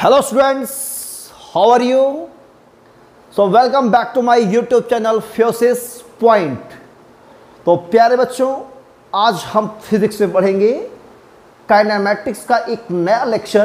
Hello students, how are you? So welcome back to my YouTube channel Fuses Point। तो प्यारे बच्चों, आज हम फिजिक्स में पढ़ेंगे काइनेमैटिक्स का एक नया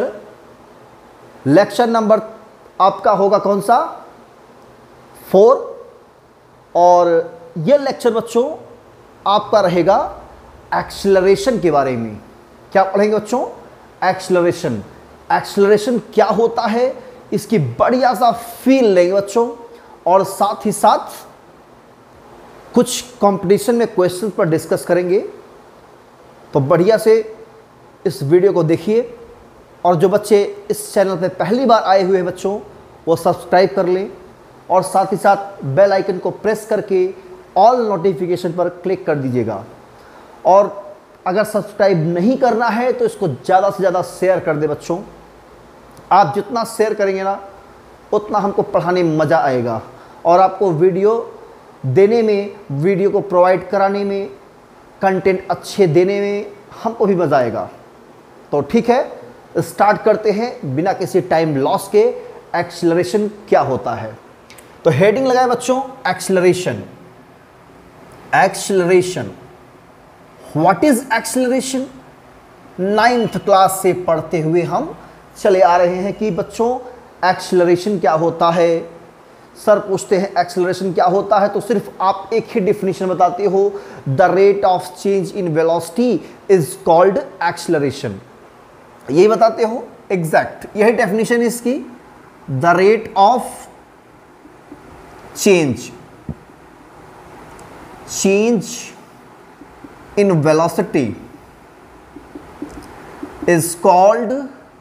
लेक्चर नंबर आपका होगा कौन सा 4। और ये लेक्चर बच्चों आपका रहेगा एक्सेलरेशन के बारे में। क्या पढ़ेंगे बच्चों? एक्सेलरेशन। एक्सेलरेशन क्या होता है इसकी बढ़िया सा फील लेंगे बच्चों, और साथ ही साथ कुछ कंपटीशन में क्वेश्चन पर डिस्कस करेंगे। तो बढ़िया से इस वीडियो को देखिए, और जो बच्चे इस चैनल पे पहली बार आए हुए हैं बच्चों, वो सब्सक्राइब कर लें और साथ ही साथ बेल आइकन को प्रेस करके ऑल नोटिफिकेशन पर क्लिक कर दीजिएगा। और अगर सब्सक्राइब नहीं करना है तो इसको ज़्यादा से ज़्यादा शेयर कर दे बच्चों। आप जितना शेयर करेंगे ना, उतना हमको पढ़ाने में मज़ा आएगा, और आपको वीडियो देने में, वीडियो को प्रोवाइड कराने में, कंटेंट अच्छे देने में हमको भी मज़ा आएगा। तो ठीक है, स्टार्ट करते हैं बिना किसी टाइम लॉस के। एक्सेलरेशन क्या होता है? तो हेडिंग लगाए बच्चों, acceleration. Acceleration, what is acceleration? 9th class से पढ़ते हुए हम चले आ रहे हैं कि बच्चों एक्सेलरेशन क्या होता है। सर पूछते हैं एक्सेलरेशन क्या होता है, तो सिर्फ आप एक ही डेफिनेशन बताते हो, the rate of change in velocity is called acceleration. यही बताते हो, एग्जैक्ट यही डेफिनेशन इसकी। The rate of change in velocity is called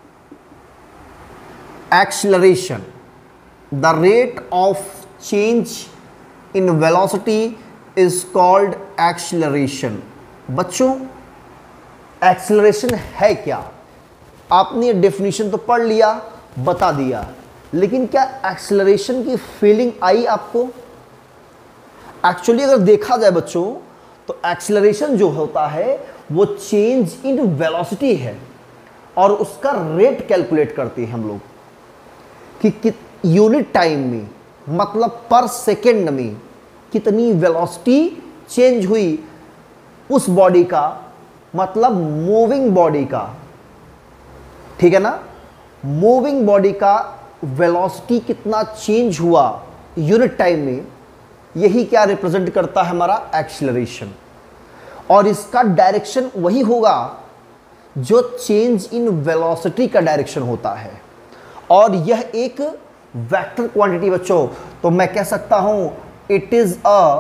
acceleration. The rate of change in velocity is called acceleration. बच्चों, acceleration है क्या? आपने डेफिनेशन तो पढ़ लिया, बता दिया, लेकिन क्या acceleration की फीलिंग आई आपको? एक्चुअली अगर देखा जाए बच्चों, तो एक्सेलरेशन जो होता है वो चेंज इन वेलोसिटी है, और उसका रेट कैलकुलेट करते हैं हम लोग कि यूनिट टाइम में, मतलब पर सेकेंड में कितनी वेलोसिटी चेंज हुई उस बॉडी का, मतलब मूविंग बॉडी का। ठीक है ना? मूविंग बॉडी का वेलोसिटी कितना चेंज हुआ यूनिट टाइम में, यही क्या रिप्रेजेंट करता है? हमारा एक्सेलरेशन। और इसका डायरेक्शन वही होगा जो चेंज इन वेलोसिटी का डायरेक्शन होता है, और यह एक वेक्टर क्वांटिटी बच्चों। तो मैं कह सकता हूं it is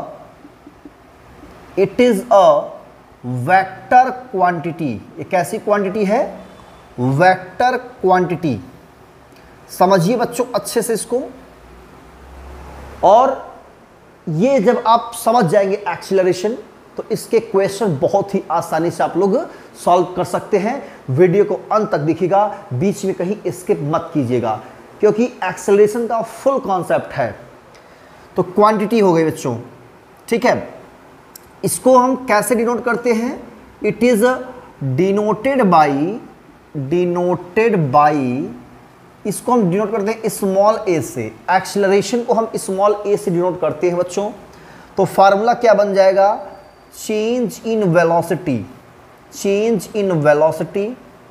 a vector quantity. ये कैसी क्वांटिटी है? Vector quantity. समझिए बच्चों अच्छे से इसको, और ये जब आप समझ जाएंगे एक्सेलरेशन, तो इसके क्वेश्चन बहुत ही आसानी से आप लोग सॉल्व कर सकते हैं। वीडियो को अंत तक देखिएगा, बीच में कहीं स्किप मत कीजिएगा, क्योंकि एक्सेलरेशन का फुल कॉन्सेप्ट है। तो क्वांटिटी हो गई बच्चों, ठीक है। इसको हम कैसे डिनोट करते हैं? इट इज डिनोटेड बाई, इसको हम डिनोट करते हैं स्मॉल ए से। एक्सेलरेशन को हम स्मॉल ए से डिनोट करते हैं बच्चों। तो फार्मूला क्या बन जाएगा? Change in velocity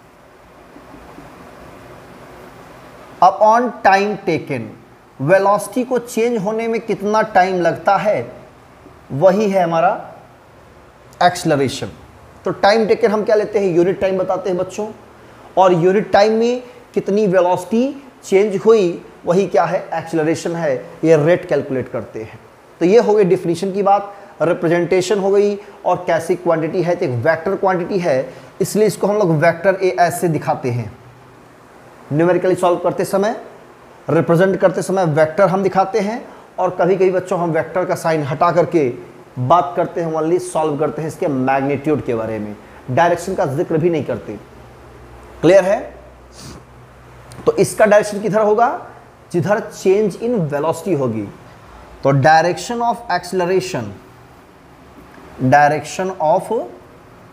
upon time taken. Velocity को चेंज होने में कितना टाइम लगता है, वही है हमारा एक्सेलरेशन। तो टाइम टेकन हम क्या लेते हैं? यूनिट टाइम बताते हैं बच्चों, और यूनिट टाइम में कितनी वेलोसिटी चेंज हुई, वही क्या है? एक्सेलरेशन है। ये रेट कैलकुलेट करते हैं। तो ये हो गई डिफिनीशन की बात, रिप्रेजेंटेशन हो गई, और कैसी क्वांटिटी है? तो एक वेक्टर क्वांटिटी है, इसलिए इसको हम लोग वेक्टर ए ऐसे दिखाते हैं। न्यूमेरिकली सॉल्व करते समय, रिप्रेजेंट करते समय वेक्टर हम दिखाते हैं, और कभी कभी बच्चों हम वेक्टर का साइन हटा करके बात करते हैं, ओनली सॉल्व करते हैं इसके मैग्नीट्यूड के बारे में, डायरेक्शन का जिक्र भी नहीं करते। क्लियर है? तो इसका डायरेक्शन किधर होगा? जिधर चेंज इन वेलोसिटी होगी। तो direction of acceleration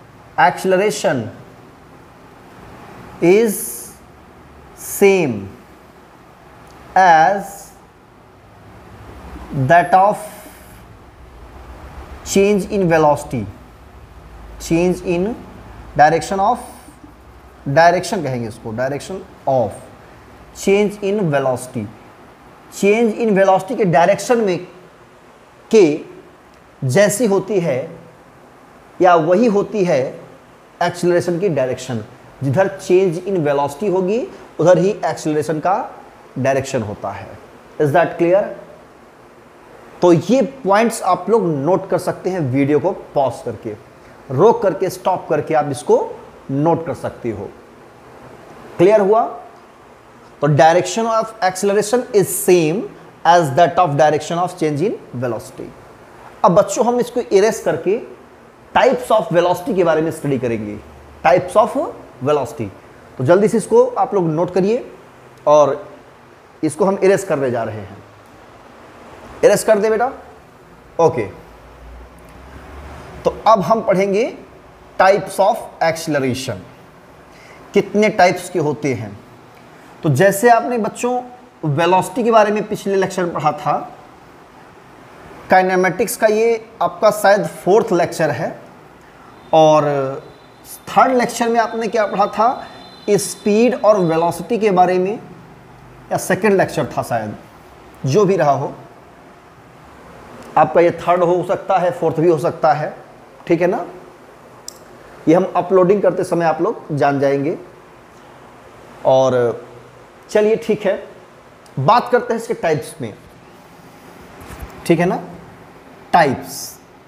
is same as that of change in velocity, change in direction of, direction कहेंगे इसको, direction of, change in velocity, change in velocity के डायरेक्शन में के जैसी होती है या वही होती है एक्सीलरेशन की डायरेक्शन। जिधर चेंज इन वेलोसिटी होगी उधर ही एक्सीलरेशन का डायरेक्शन होता है। Is that clear? तो ये पॉइंट्स आप लोग नोट कर सकते हैं, वीडियो को पॉज करके, रोक करके, स्टॉप करके आप इसको नोट कर सकते हो। क्लियर हुआ? तो direction of acceleration is same as that of direction of change in velocity. अब बच्चों हम इसको इरेज करके टाइप्स ऑफ वेलोसिटी के बारे में स्टडी करेंगे। टाइप्स ऑफ वेलोसिटी, तो जल्दी से इसको आप लोग नोट करिए और इसको हम इरेज करने जा रहे हैं। इरेज कर दे बेटा। ओके, तो अब हम पढ़ेंगे टाइप्स ऑफ एक्सीलरेशन, कितने टाइप्स के होते हैं। तो जैसे आपने बच्चों वेलोसिटी के बारे में पिछले लेक्चर में पढ़ा था, काइनेमेटिक्स का ये आपका शायद 4th लेक्चर है, और 3rd लेक्चर में आपने क्या पढ़ा था, स्पीड और वेलोसिटी के बारे में, या 2nd लेक्चर था शायद, जो भी रहा हो, आपका ये 3rd हो सकता है, 4th भी हो सकता है, ठीक है ना। ये हम अपलोडिंग करते समय आप लोग जान जाएंगे। और चलिए ठीक है, बात करते हैं इसके टाइप्स में, ठीक है ना। टाइप्स,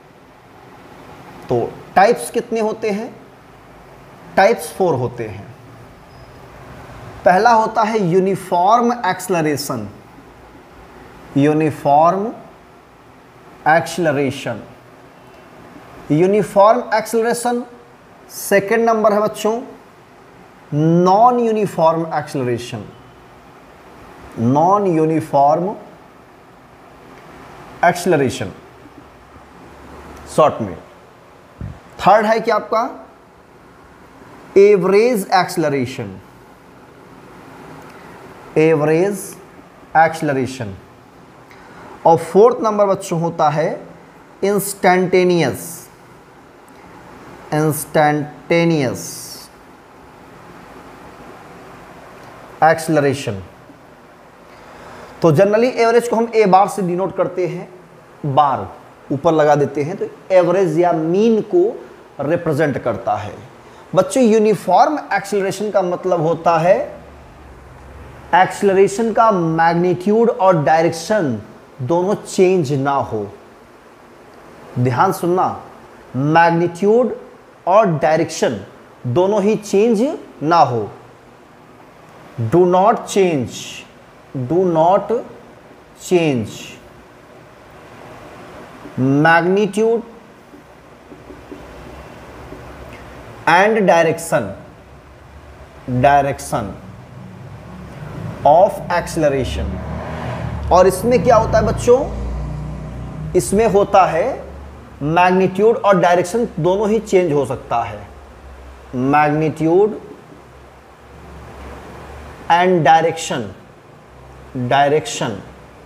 तो टाइप्स कितने होते हैं? टाइप्स 4 होते हैं। पहला होता है uniform acceleration, uniform acceleration, uniform acceleration. Second number है बच्चों non uniform acceleration, non uniform acceleration short में। थर्ड है कि आपका एवरेज एक्सीलरेशन, एवरेज एक्सीलरेशन। और फोर्थ नंबर बच्चों होता है इंस्टैंटेनियस, इंस्टैंटेनियस एक्सीलरेशन। तो जनरली एवरेज को हम ए बार से डिनोट करते हैं, बार ऊपर लगा देते हैं, तो एवरेज या मीन को रिप्रेजेंट करता है। बच्चों यूनिफॉर्म एक्सीलरेशन का मतलब होता है एक्सीलरेशन का मैग्नीट्यूड और डायरेक्शन दोनों चेंज ना हो। ध्यान सुनना, मैग्नीट्यूड और डायरेक्शन दोनों ही चेंज ना हो। Do not change, do not change magnitude and direction, direction of acceleration. और इसमें क्या होता है बच्चों, इसमें होता है मैग्नीट्यूड और डायरेक्शन दोनों ही चेंज हो सकता है। मैग्नीट्यूड एंड डायरेक्शन, डायरेक्शन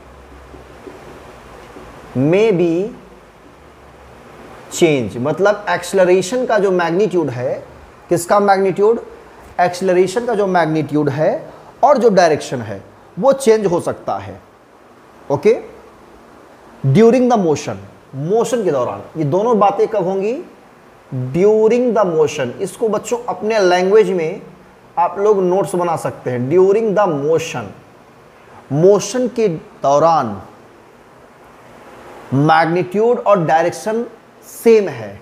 में बी चेंज। मतलब एक्सीलरेशन का जो मैग्नीट्यूड है, किसका मैग्नीट्यूड, एक्सीलरेशन का जो मैग्नीट्यूड है और जो डायरेक्शन है वो चेंज हो सकता है। Okay, during the motion, motion के दौरान। ये दोनों बातें कब होंगी, ड्यूरिंग द मोशन। इसको बच्चों अपने लैंग्वेज में आप लोग नोट्स बना सकते हैं। ड्यूरिंग द मोशन, मोशन के दौरान मैग्नीट्यूड और डायरेक्शन सेम है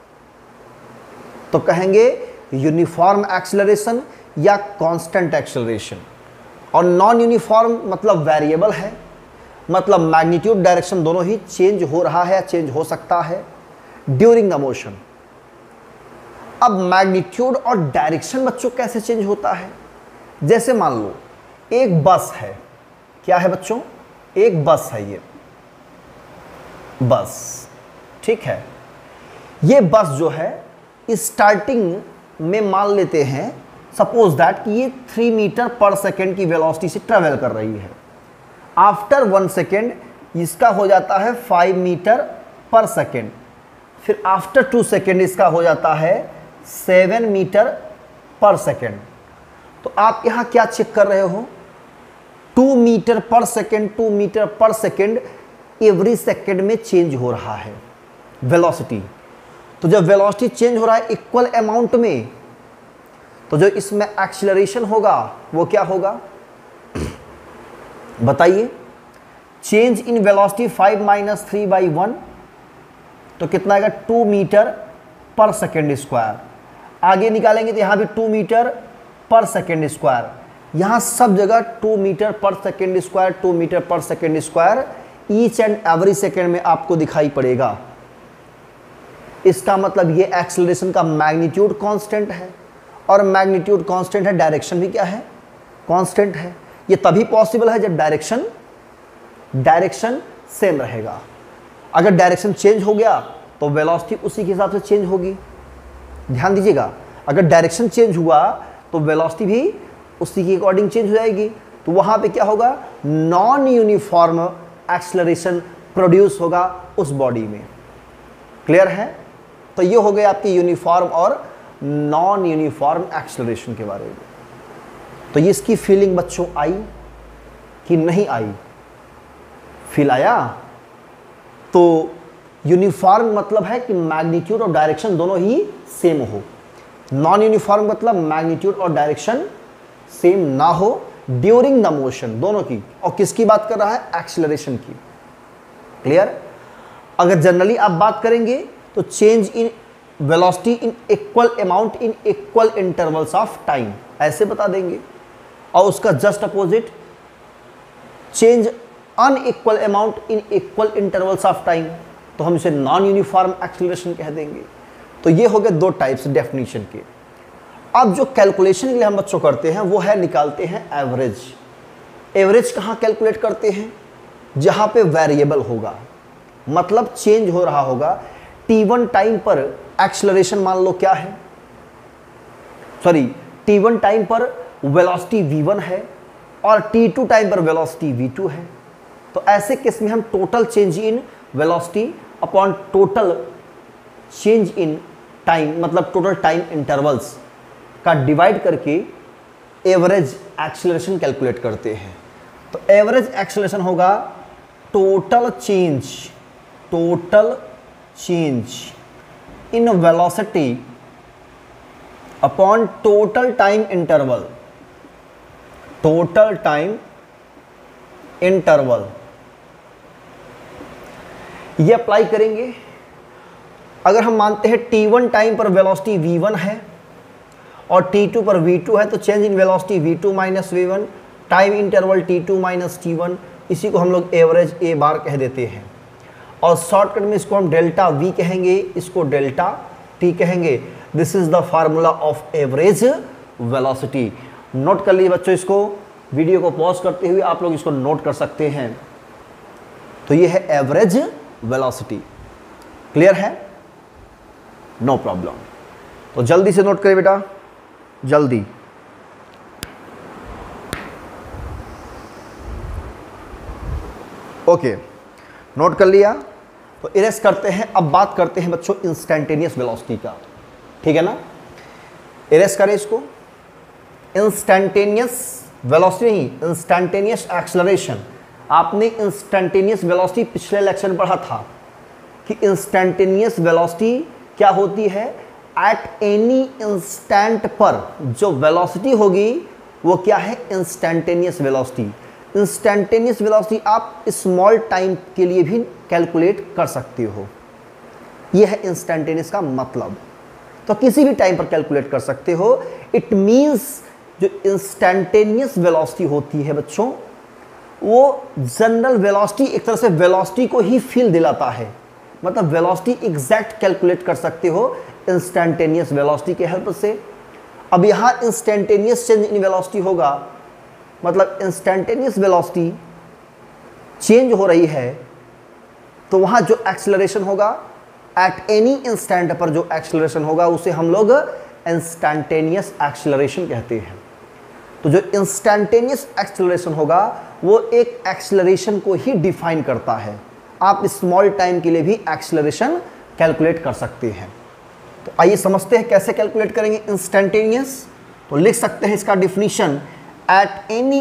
तो कहेंगे यूनिफॉर्म एक्सीलरेशन या कांस्टेंट एक्सीलरेशन। और नॉन यूनिफॉर्म मतलब वेरिएबल है, मतलब मैग्नीट्यूड डायरेक्शन दोनों ही चेंज हो रहा है या चेंज हो सकता है ड्यूरिंग द मोशन। अब मैग्नीट्यूड और डायरेक्शन बच्चों कैसे चेंज होता है, जैसे मान लो एक बस है, क्या है बच्चों, एक बस है, ये बस, ठीक है। ये बस जो है स्टार्टिंग में मान लेते हैं सपोज दैट कि ये 3 मीटर पर सेकेंड की वेलोसिटी से ट्रेवल कर रही है। आफ्टर 1 सेकेंड इसका हो जाता है 5 मीटर पर सेकेंड, फिर आफ्टर 2 सेकेंड इसका हो जाता है 7 मीटर पर सेकेंड। तो आप यहाँ क्या चेक कर रहे हो, 2 मीटर पर सेकेंड, 2 मीटर पर सेकेंड एवरी सेकेंड में चेंज हो रहा है वेलोसिटी। तो जब वेलोसिटी चेंज हो रहा है इक्वल अमाउंट में, तो जो इसमें एक्सीलरेशन होगा वो क्या होगा बताइए। चेंज इन वेलोसिटी 5 - 3/1, तो कितना आएगा 2 मीटर पर सेकेंड स्क्वायर। आगे निकालेंगे तो यहाँ भी 2 मीटर पर सेकेंड स्क्वायर, यहाँ सब जगह 2 मीटर पर सेकेंड स्क्वायर, 2 मीटर पर second square each and every second में आपको दिखाई पड़ेगा। इसका मतलब ये एक्सेलरेशन का मैग्नीट्यूड कांस्टेंट है, और मैग्नीट्यूड कांस्टेंट है, डायरेक्शन भी क्या है कांस्टेंट है। ये तभी पॉसिबल है जब डायरेक्शन सेम रहेगा। अगर डायरेक्शन चेंज हो गया तो वेलोसिटी उसी के हिसाब से चेंज होगी। ध्यान दीजिएगा, अगर डायरेक्शन चेंज हुआ तो वेलोसिटी भी उसी के अकॉर्डिंग चेंज हो जाएगी। तो वहां पे क्या होगा, नॉन यूनिफॉर्म एक्सेलरेशन प्रोड्यूस होगा उस बॉडी में। क्लियर है। तो ये हो गया आपकी यूनिफॉर्म और नॉन यूनिफॉर्म एक्सेलरेशन के बारे में। तो ये इसकी फीलिंग बच्चों आई कि नहीं आई, फील आया। तो यूनिफॉर्म मतलब है कि मैग्नीट्यूड और डायरेक्शन दोनों ही सेम हो, नॉन यूनिफॉर्म मतलब मैग्नीट्यूड और डायरेक्शन सेम ना हो ड्यूरिंग द मोशन, दोनों की। और किसकी बात कर रहा है, एक्सेलरेशन की। क्लियर। अगर जनरली आप बात करेंगे तो change in velocity in equal amount in equal intervals of time, ऐसे बता देंगे। और उसका just opposite change unequal amount in equal intervals of time, तो हम इसे नॉन यूनिफॉर्म एक्सेलरेशन कह देंगे। तो ये हो गए दो टाइप्स डेफिनेशन के। अब जो कैलकुलेशन के लिए हम बच्चों करते हैं वो है, निकालते हैं एवरेज। एवरेज कहाँ कैलकुलेट करते हैं, जहाँ पे वेरिएबल होगा, मतलब चेंज हो रहा होगा। t1 टाइम पर एक्सेलरेशन मान लो क्या है, सॉरी t1 टाइम पर वेलोसिटी v1 है और t2 टाइम पर वेलोसिटी v2 है। तो ऐसे केस में हम total change in velocity upon total change in time, मतलब टोटल टाइम इंटरवल्स का डिवाइड करके एवरेज एक्सेलरेशन कैलकुलेट करते हैं। तो एवरेज एक्सेलरेशन होगा total change in velocity upon total time interval, ये अप्लाई करेंगे। अगर हम मानते हैं t1 टाइम पर वेलोसिटी v1 है और t2 पर v2 है, तो change in velocity v2 minus v1 time interval t2 minus t1, इसी को हम लोग एवरेज a बार कह देते हैं। और शॉर्टकट में इसको हम डेल्टा v कहेंगे, इसको डेल्टा t कहेंगे। This is the formula of average velocity. Note कर लीजिए बच्चों, इसको वीडियो को पॉज करते हुए आप लोग इसको नोट कर सकते हैं। तो ये है एवरेज वेलोसिटी। क्लियर है, नो प्रॉब्लम। तो जल्दी से नोट करिए बेटा, जल्दी। ओके, नोट कर लिया। तो इरेज करते हैं। अब बात करते हैं बच्चों इंस्टेंटेनियस वेलोसिटी का, ठीक है ना। इरेज करें इसको। इंस्टेंटेनियस वेलोसिटी नहीं, इंस्टेंटेनियस एक्सेलरेशन। आपने इंस्टेंटेनियस वेलोसिटी पिछले लेक्चर में पढ़ा था कि इंस्टेंटेनियस वेलोसिटी क्या होती है, एट एनी इंस्टेंट पर जो वेलोसिटी होगी वो क्या है, इंस्टेंटेनियस वेलोसिटी। इंस्टेंटेनियस वेलोसिटी आप स्मॉल टाइम के लिए भी कैलकुलेट कर सकते हो। यह है इंस्टेंटेनियस का मतलब। तो किसी भी टाइम पर कैलकुलेट कर सकते हो। इट मींस जो इंस्टेंटेनियस वेलोसिटी होती है बच्चों, वो जनरल वेलोसिटी, एक तरह से वेलोसिटी को ही फील दिलाता है। मतलब वेलोसिटी एग्जैक्ट कैलकुलेट कर सकते हो इंस्टेंटेनियस वेलोसिटी के हेल्प से। अब यहाँ इंस्टेंटेनियस चेंज इन वेलोसिटी होगा, मतलब इंस्टेंटेनियस वेलोसिटी चेंज हो रही है, तो वहाँ जो एक्सेलरेशन होगा एट एनी इंस्टेंट पर जो एक्सेलरेशन होगा उसे हम लोग इंस्टेंटेनियस एक्सेलरेशन कहते हैं। तो जो इंस्टैंटेनियस एक्सेलरेशन होगा वो एक एक्सेलरेशन को ही डिफाइन करता है। आप स्मॉल टाइम के लिए भी एक्सेलरेशन कैलकुलेट कर सकते हैं। तो आइए समझते हैं कैसे कैलकुलेट करेंगे इंस्टैंटेनियस। तो लिख सकते हैं इसका definition, at any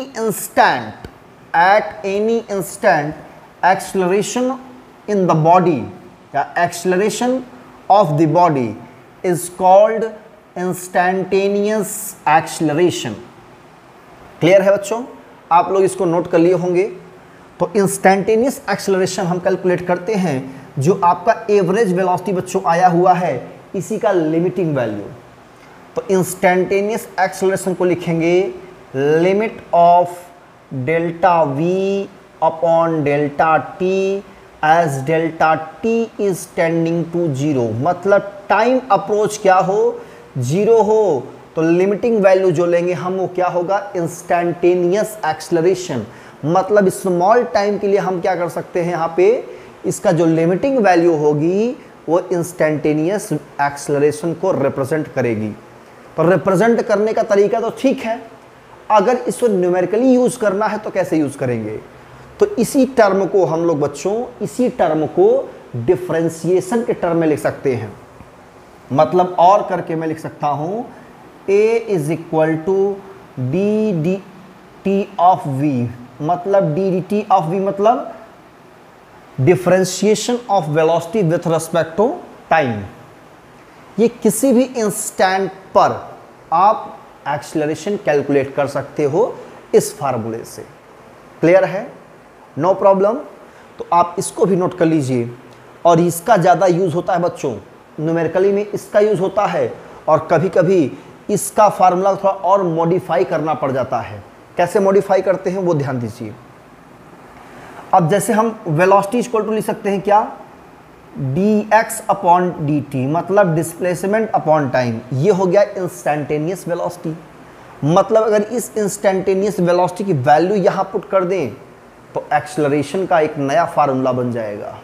instant acceleration in the body या acceleration of the body is called instantaneous acceleration. Clear है बच्चों? आप लोग इसको नोट कर लिए होंगे। तो इंस्टैंटेनियस एक्सेलरेशन हम कैलकुलेट करते हैं जो आपका एवरेज वेलोसिटी बच्चों आया हुआ है, इसी का लिमिटिंग वैल्यू। तो इंस्टैंटेनियस एक्सेलरेशन को लिखेंगे limit of delta v upon delta t as delta t is tending to zero. मतलब टाइम अप्रोच क्या हो, जीरो हो, तो लिमिटिंग वैल्यू जो लेंगे हम वो क्या होगा, इंस्टैंटेनियस एक्सेलरेशन। मतलब स्मॉल टाइम के लिए हम क्या कर सकते हैं, यहाँ पे इसका जो लिमिटिंग वैल्यू होगी वो इंस्टैंटेनियस एक्सेलरेशन को रिप्रेजेंट करेगी। तो रिप्रेजेंट करने का तरीका तो ठीक है, अगर इसको न्यूमेरिकली यूज करना है तो कैसे यूज करेंगे? तो इसी टर्म को हम लोग बच्चों, इसी टर्म को डिफरेंशिएशन के टर्म में लिख सकते हैं। मतलब और करके मैं लिख सकता हूं A is equal to d d t of v. मतलब d d t of v मतलब differentiation of velocity with respect to time. ये किसी भी इंस्टेंट पर आप एक्सेलरेशन कैलकुलेट कर सकते हो इस फार्मूले से। क्लियर है? No problem. तो आप इसको भी नोट कर लीजिए। और इसका ज़्यादा यूज़ होता है बच्चों, न्यूमेरिकली में इसका यूज़ होता है, और कभी कभी इसका फार्मूला थोड़ा और मॉडिफाई करना पड़ जाता है। कैसे मॉडिफाई करते हैं वो ध्यान दीजिए। अब जैसे हम वेलोसिटी इक्वल टू लिख सकते हैं क्या, dx अपॉन dt, मतलब डिस्प्लेसमेंट अपॉन टाइम। ये हो गया इंस्टैंटेनियस वेलोसिटी। मतलब अगर इस इंस्टैंटेनियस वेलोसिटी की वैल्यू यहाँ पुट कर दें तो एक्सेलरेशन का एक नया फार्मूला बन जाएगा।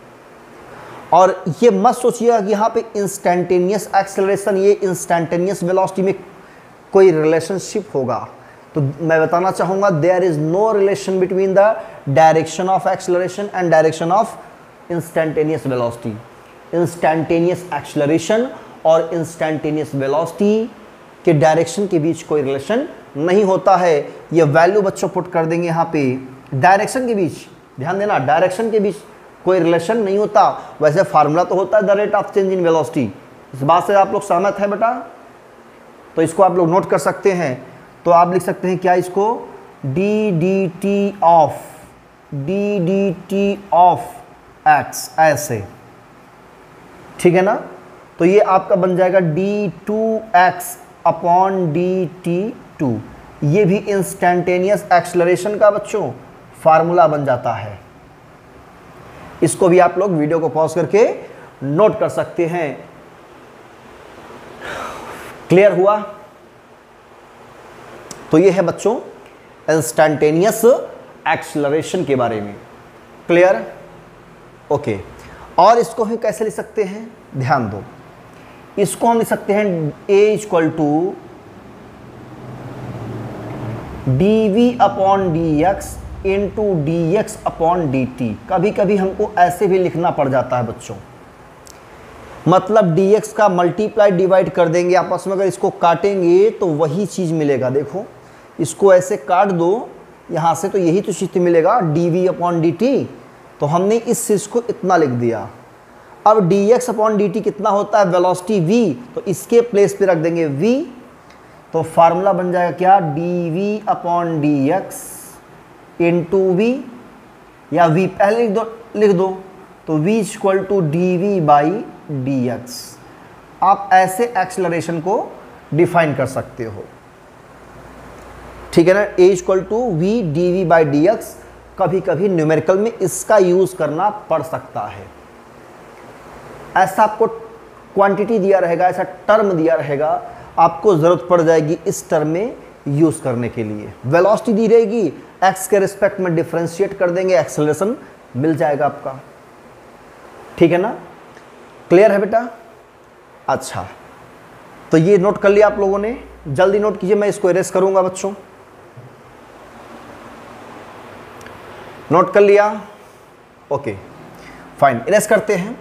और ये मत सोचिएगा कि यहाँ पे इंस्टैंटेनियस एक्सेलरेशन ये इंस्टैंटेनियस वेलोसिटी में कोई रिलेशनशिप होगा। तो मैं बताना चाहूँगा there is no relation between the direction of acceleration and direction of instantaneous velocity. Instantaneous acceleration और इंस्टैंटेनियस वेलोसिटी के डायरेक्शन के बीच कोई रिलेशन नहीं होता है। ये वैल्यू बच्चों पुट कर देंगे यहाँ पे। डायरेक्शन के बीच ध्यान देना, डायरेक्शन के बीच कोई रिलेशन नहीं होता। वैसे फार्मूला तो होता है the rate of change in velocity. इस बात से आप लोग सहमत हैं बेटा? तो इसको आप लोग नोट कर सकते हैं। तो आप लिख सकते हैं क्या इसको, d d t of x, ऐसे। ठीक है ना? तो ये आपका बन जाएगा d2x अपॉन dt2। ये भी इंस्टैंटेनियस एक्सेलरेशन का बच्चों फार्मूला बन जाता है। इसको भी आप लोग वीडियो को पॉज करके नोट कर सकते हैं। क्लियर हुआ? तो ये है बच्चों इंस्टैंटेनियस एक्सेलरेशन के बारे में। क्लियर? ओके। और इसको हम कैसे लिख सकते हैं, ध्यान दो। इसको हम लिख सकते हैं a equal to d v upon d x into d x upon d t. कभी कभी हमको ऐसे भी लिखना पड़ जाता है बच्चों। मतलब डी एक्स का मल्टीप्लाई डिवाइड कर देंगे आपस में, अगर इसको काटेंगे तो वही चीज़ मिलेगा। देखो इसको ऐसे काट दो यहाँ से तो यही तो चीज़ मिलेगा, d v upon d t. तो हमने इस चीज़ को इतना लिख दिया। अब d x upon d t कितना होता है, वेलोसिटी v, तो इसके प्लेस पे रख देंगे v। तो फार्मूला बन जाएगा क्या, d v upon d x into v, या v पहले लिख दो तो v equal to d v by d x. आप ऐसे एक्सेलरेशन को डिफाइन कर सकते हो। ठीक है ना? a equal to v d v by d x. कभी कभी न्यूमेरिकल में इसका यूज करना पड़ सकता है। ऐसा आपको क्वांटिटी दिया रहेगा, ऐसा टर्म दिया रहेगा, आपको ज़रूरत पड़ जाएगी इस टर्म में यूज़ करने के लिए। वेलोसिटी दी रहेगी, एक्स के रिस्पेक्ट में डिफरेंशिएट कर देंगे, एक्सेलरेशन मिल जाएगा आपका। ठीक है ना? क्लियर है बेटा? अच्छा, तो ये नोट कर लिया आप लोगों ने। जल्दी नोट कीजिए, मैं इसको इरेज करूँगा बच्चों। नोट कर लिया? ओके फाइन, इरेज करते हैं।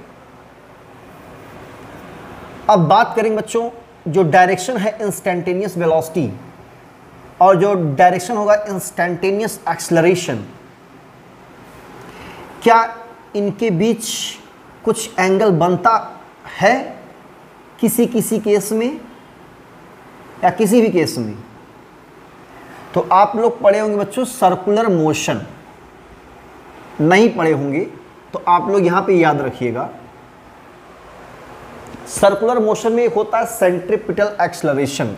अब बात करेंगे बच्चों, जो डायरेक्शन है इंस्टैन्टेनियस वेलोसिटी और जो डायरेक्शन होगा इंस्टैन्टेनियस एक्सेलरेशन, क्या इनके बीच कुछ एंगल बनता है किसी किसी केस में या किसी भी केस में? तो आप लोग पढ़े होंगे बच्चों सर्कुलर मोशन, नहीं पढ़े होंगे तो आप लोग यहां पे याद रखिएगा। सर्कुलर मोशन में एक होता है सेंट्रीपिटल एक्सेलरेशन।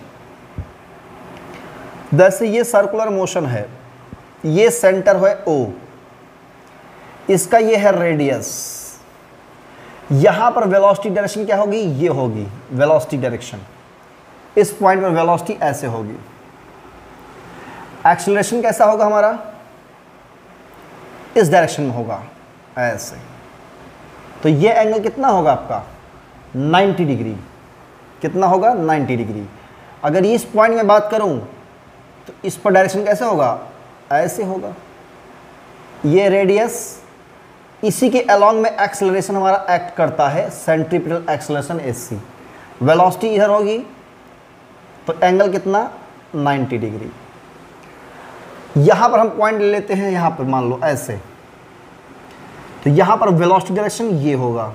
जैसे ये सर्कुलर मोशन है, ये सेंटर है O, इसका ये है रेडियस, यहां पर वेलोसिटी डायरेक्शन क्या होगी? ये होगी वेलोसिटी डायरेक्शन। इस पॉइंट पर वेलोसिटी ऐसे होगी। एक्सेलरेशन कैसा होगा हमारा? इस डायरेक्शन में होगा ऐसे। तो ये एंगल कितना होगा आपका? 90 डिग्री। कितना होगा? 90 डिग्री। अगर इस पॉइंट में बात करूं तो इस पर डायरेक्शन कैसे होगा? ऐसे होगा। ये रेडियस, इसी के अलोंग में एक्सेलरेशन हमारा एक्ट करता है, सेंट्रीपिटल एक्सेलरेशन SC। वेलोसिटी इधर होगी तो एंगल कितना? 90 डिग्री। यहां पर हम पॉइंट ले लेते हैं, यहां पर मान लो ऐसे, तो यहां पर वेलोसिटी डायरेक्शन ये होगा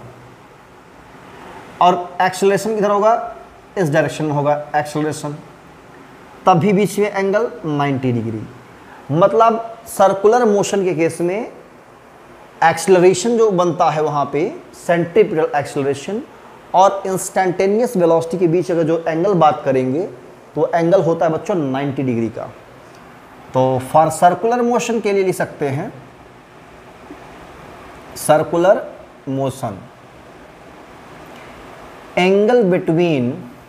और एक्सेलरेशन किधर होगा? इस डायरेक्शन में होगा एक्सेलरेशन, तब भी बीच में एंगल 90 डिग्री। मतलब सर्कुलर मोशन के केस में एक्सेलरेशन जो बनता है वहां पे सेंट्रीपिटल एक्सेलरेशन और इंस्टैन्टेनियस वेलोसिटी के बीच अगर जो एंगल बात करेंगे तो एंगल होता है बच्चों 90 डिग्री का। तो फॉर सर्कुलर मोशन के लिए लिख सकते हैं circular motion, angle between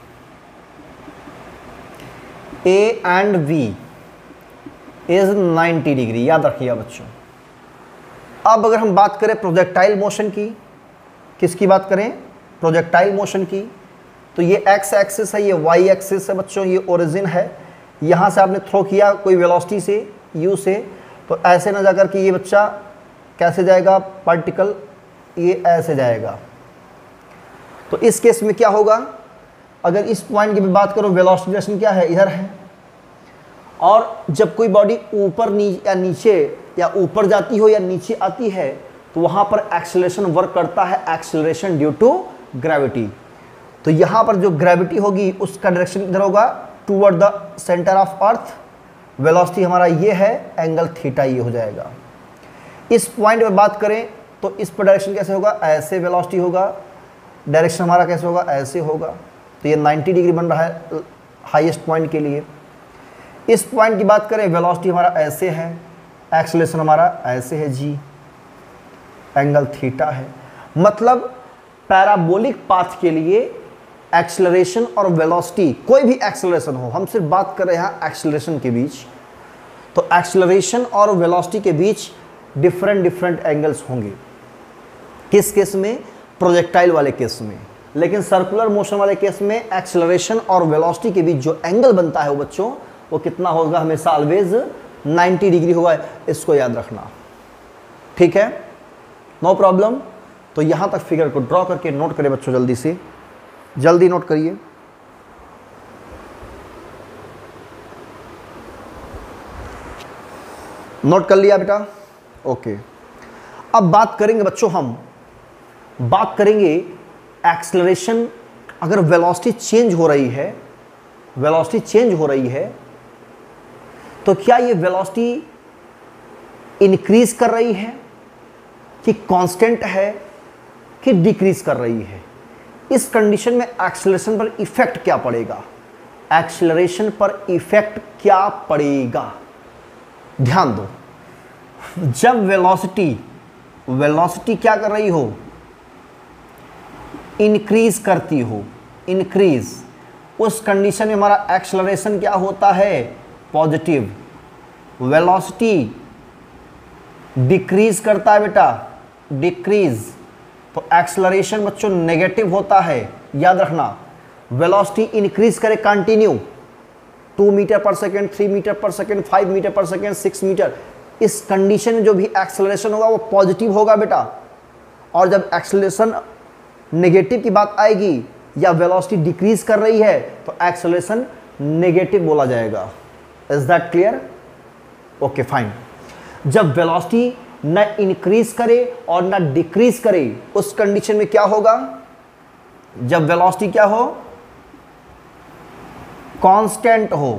A and V is 90 degree. याद रखिएगा बच्चों। अब अगर हम बात करें प्रोजेक्टाइल मोशन की, किसकी बात करें? प्रोजेक्टाइल मोशन की, तो ये एक्स एक्सिस है, ये वाई एक्सिस है बच्चों, ये ओरिजिन है। यहाँ से आपने थ्रो किया कोई वेलोसिटी से u से, तो ऐसे ना जाकर के ये बच्चा कैसे जाएगा? पार्टिकल ये ऐसे जाएगा। तो इस केस में क्या होगा? अगर इस पॉइंट की भी बात करो, वेलोसिटी डायरेक्शन क्या है? इधर है। और जब कोई बॉडी ऊपर या नीचे या ऊपर जाती हो या नीचे आती है तो वहाँ पर एक्सेलरेशन वर्क करता है, एक्सेलरेशन ड्यू टू ग्रेविटी। तो यहाँ पर जो ग्रेविटी होगी उसका डायरेक्शन इधर होगा, toward the centre of earth. Velocity हमारा ये है, एंगल थीटा ये हो जाएगा। इस पॉइंट में बात करें तो इस पर डायरेक्शन कैसे होगा? ऐसे वेलोसिटी होगा। डायरेक्शन हमारा कैसे होगा? ऐसे होगा। तो ये 90 डिग्री बन रहा है हाईएस्ट पॉइंट के लिए। इस पॉइंट की बात करें, वेलोसिटी हमारा ऐसे है, एक्सेलरेशन हमारा ऐसे है g, एंगल थीटा है। मतलब पैराबोलिक पाथ के लिए एक्सेलरेशन और वेलोसिटी, कोई भी एक्सेलरेशन हो, हम सिर्फ बात कर रहे हैं एक्सेलरेशन के बीच, तो एक्सेलरेशन और वेलोसिटी के बीच डिफरेंट एंगल्स होंगे। किस केस में? प्रोजेक्टाइल वाले केस में। लेकिन सर्कुलर मोशन वाले केस में एक्सेलरेशन और वेलोसिटी के बीच जो एंगल बनता है वो बच्चों, वो कितना होगा? हमेशा ऑलवेज 90 डिग्री होगा। इसको याद रखना, ठीक है? No problem. तो यहां तक फिगर को ड्रॉ करके नोट करें बच्चों, जल्दी से, जल्दी नोट करिए। नोट कर लिया बेटा? ओके। अब बात करेंगे बच्चों, हम बात करेंगे एक्सेलरेशन। अगर वेलोसिटी चेंज हो रही है, वेलोसिटी चेंज हो रही है, तो क्या ये वेलोसिटी इंक्रीज कर रही है कि कांस्टेंट है कि डिक्रीज कर रही है? इस कंडीशन में एक्सेलरेशन पर इफेक्ट क्या पड़ेगा? एक्सेलरेशन पर इफेक्ट क्या पड़ेगा? ध्यान दो, जब वेलोसिटी क्या कर रही हो? इंक्रीज करती हो, इंक्रीज, उस कंडीशन में हमारा एक्सेलरेशन क्या होता है? पॉजिटिव। वेलोसिटी डिक्रीज करता है बेटा, डिक्रीज, तो एक्सेलरेशन बच्चों नेगेटिव होता है। याद रखना, वेलोसिटी इंक्रीज करे कंटिन्यू, 2 मीटर पर सेकेंड, 3 मीटर पर सेकेंड, 5 मीटर पर सेकेंड, 6 मीटर, इस कंडीशन में जो भी एक्सेलरेशन होगा वो पॉजिटिव होगा बेटा, और जब एक्सेलरेशन नेगेटिव की बात आएगी या वेलोसिटी डिक्रीज कर रही है तो एक्सेलरेशन नेगेटिव बोला जाएगा। Is that clear? Okay fine. जब वेलोसिटी न इंक्रीज करे और न डिक्रीज करे उस कंडीशन में क्या होगा? जब वेलोसिटी क्या हो? कांस्टेंट हो,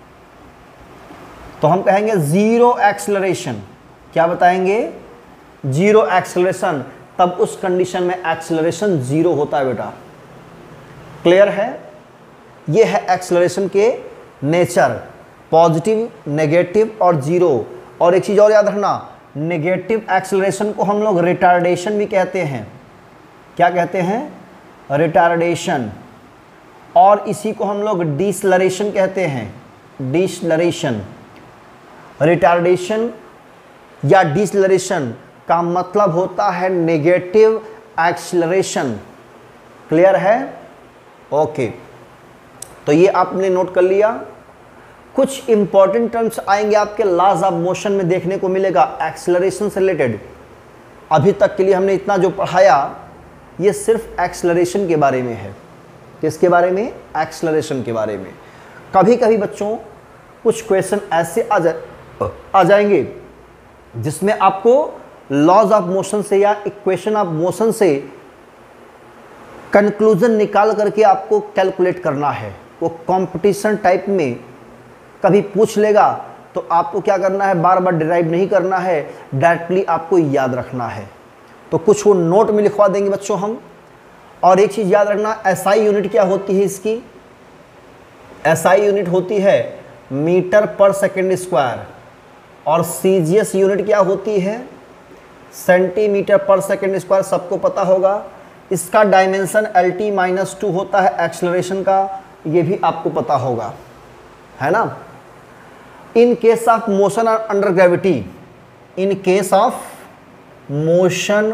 तो हम कहेंगे जीरो एक्सेलरेशन। क्या बताएंगे? Zero acceleration. तब उस कंडीशन में एक्सेलरेशन जीरो होता है बेटा। क्लियर है? ये है एक्सेलरेशन के नेचर, पॉजिटिव, नेगेटिव और जीरो। और एक चीज और याद रखना, नेगेटिव एक्सेलरेशन को हम लोग रिटार्डेशन भी कहते हैं। क्या कहते हैं? रिटार्डेशन। और इसी को हम लोग डिसलरेशन कहते हैं। डिसलरेशन, रिटार्डेशन या डिसलरेशन का मतलब होता है नेगेटिव एक्सेलरेशन। क्लियर है? ओके, तो ये आपने नोट कर लिया। कुछ इंपॉर्टेंट टर्म्स आएंगे आपके लॉज ऑफ मोशन में देखने को मिलेगा एक्सेलरेशन से रिलेटेड। अभी तक के लिए हमने इतना जो पढ़ाया ये सिर्फ एक्सेलरेशन के बारे में है। किसके बारे में? एक्सेलरेशन के बारे में। कभी कभी बच्चों कुछ क्वेश्चन ऐसे आ जाएंगे जिसमें आपको लॉज ऑफ मोशन से या इक्वेशन ऑफ मोशन से कंक्लूजन निकाल करके आपको कैलकुलेट करना है। वो कंपटीशन टाइप में कभी पूछ लेगा तो आपको क्या करना है? बार बार डिराइव नहीं करना है, डायरेक्टली आपको याद रखना है। तो कुछ वो नोट में लिखवा देंगे बच्चों हम। और एक चीज़ याद रखना, एसआई यूनिट क्या होती है इसकी? एसआई यूनिट होती है मीटर पर सेकेंड स्क्वायर। और सीजीएस यूनिट क्या होती है? सेंटीमीटर पर सेकेंड स्क्वायर। सबको पता होगा। इसका डायमेंशन LT-2 होता है एक्सेलरेशन का, ये भी आपको पता होगा, है ना। In case of motion under gravity, in case of motion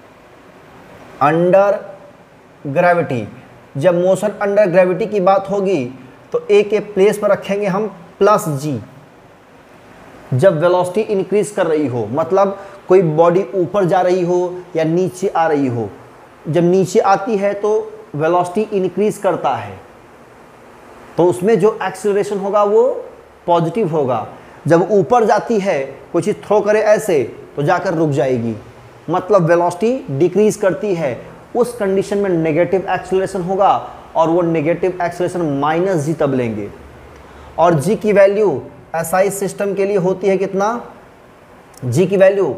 under gravity, जब मोशन अंडर ग्रेविटी की बात होगी तो ए के प्लेस पर रखेंगे हम प्लस जी। जब वेलोसिटी इंक्रीज कर रही हो, मतलब कोई बॉडी ऊपर जा रही हो या नीचे आ रही हो, जब नीचे आती है तो वेलोसिटी इंक्रीज करता है, तो उसमें जो एक्सेलरेशन होगा वो पॉजिटिव होगा। जब ऊपर जाती है, कोई चीज़ थ्रो करे ऐसे, तो जाकर रुक जाएगी, मतलब वेलोसिटी डिक्रीज करती है। उस कंडीशन में नेगेटिव एक्सेलरेशन होगा, और वो नेगेटिव एक्सेलरेशन माइनस जी तब लेंगे। और जी की वैल्यू एसआई सिस्टम के लिए होती है कितना? जी की वैल्यू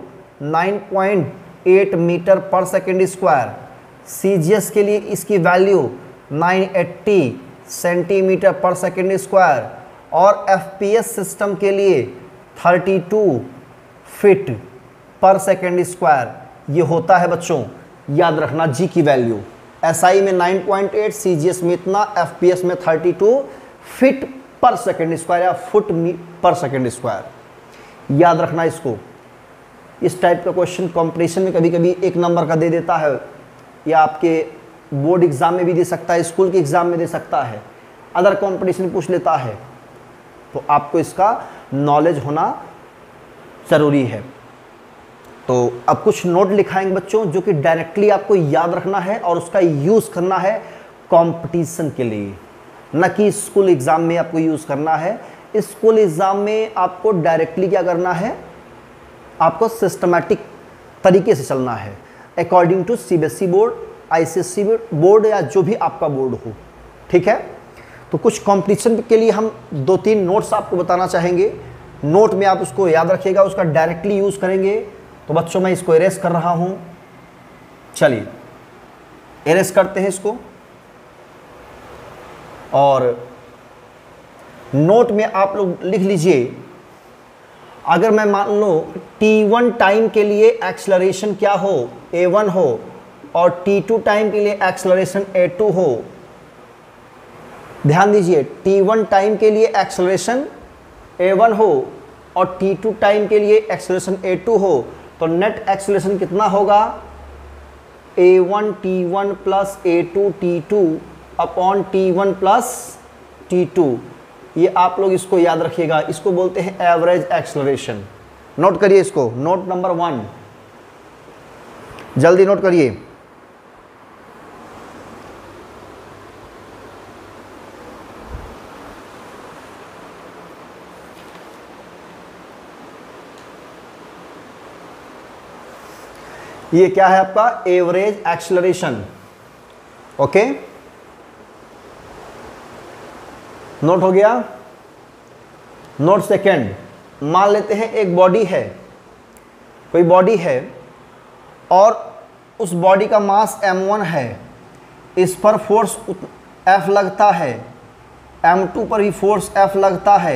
9.8 मीटर पर सेकेंड स्क्वायर। सीजीएस के लिए इसकी वैल्यू 980 सेंटीमीटर पर सेकेंड स्क्वायर। और एफपीएस सिस्टम के लिए 32 फीट पर सेकेंड स्क्वायर ये होता है बच्चों। याद रखना जी की वैल्यू, एसआई में 9.8, सीजीएस में इतना, एफपीएस में 32 फीट पर सेकेंड स्क्वायर या फुट पर सेकेंड स्क्वायर। याद रखना इसको। इस टाइप का क्वेश्चन कंपटीशन में कभी कभी 1 नंबर का दे देता है, या आपके बोर्ड एग्जाम में भी दे सकता है, स्कूल के एग्जाम में दे सकता है, अदर कंपटीशन पूछ लेता है। तो आपको इसका नॉलेज होना ज़रूरी है। तो अब कुछ नोट लिखाएंगे बच्चों जो कि डायरेक्टली आपको याद रखना है और उसका यूज़ करना है कंपटीशन के लिए, न कि स्कूल एग्ज़ाम में आपको यूज़ करना है। स्कूल एग्ज़ाम में आपको डायरेक्टली क्या करना है? आपको सिस्टमैटिक तरीके से चलना है, according to CBSE board, ICSE board या जो भी आपका बोर्ड हो। ठीक है, तो कुछ कंपटीशन के लिए हम 2-3 नोट्स आपको बताना चाहेंगे। नोट में आप उसको याद रखिएगा, उसका डायरेक्टली यूज़ करेंगे। तो बच्चों मैं इसको इरेज कर रहा हूँ, चलिए इरेज करते हैं इसको। और नोट में आप लोग लिख लीजिए, अगर मैं मान लो t1 टाइम के लिए एक्सेलरेशन क्या हो? a1 हो, और t2 टाइम के लिए एक्सेलरेशन a2 हो। ध्यान दीजिए, t1 टाइम के लिए एक्सेलरेशन a1 हो और t2 टाइम के लिए एक्सेलरेशन a2 हो, तो नेट एक्सेलरेशन कितना होगा? a1 t1 plus a2 t2 upon t1 plus t2। ये आप लोग इसको याद रखिएगा, इसको बोलते हैं एवरेज एक्सेलरेशन। नोट करिए इसको, नोट नंबर 1, जल्दी नोट करिए। ये क्या है आपका एवरेज एक्सेलरेशन। ओके, नोट हो गया। नोट सेकेंड, मान लेते हैं एक बॉडी है, कोई बॉडी है और उस बॉडी का मास m1 है, इस पर फोर्स F लगता है, m2 पर भी फोर्स F लगता है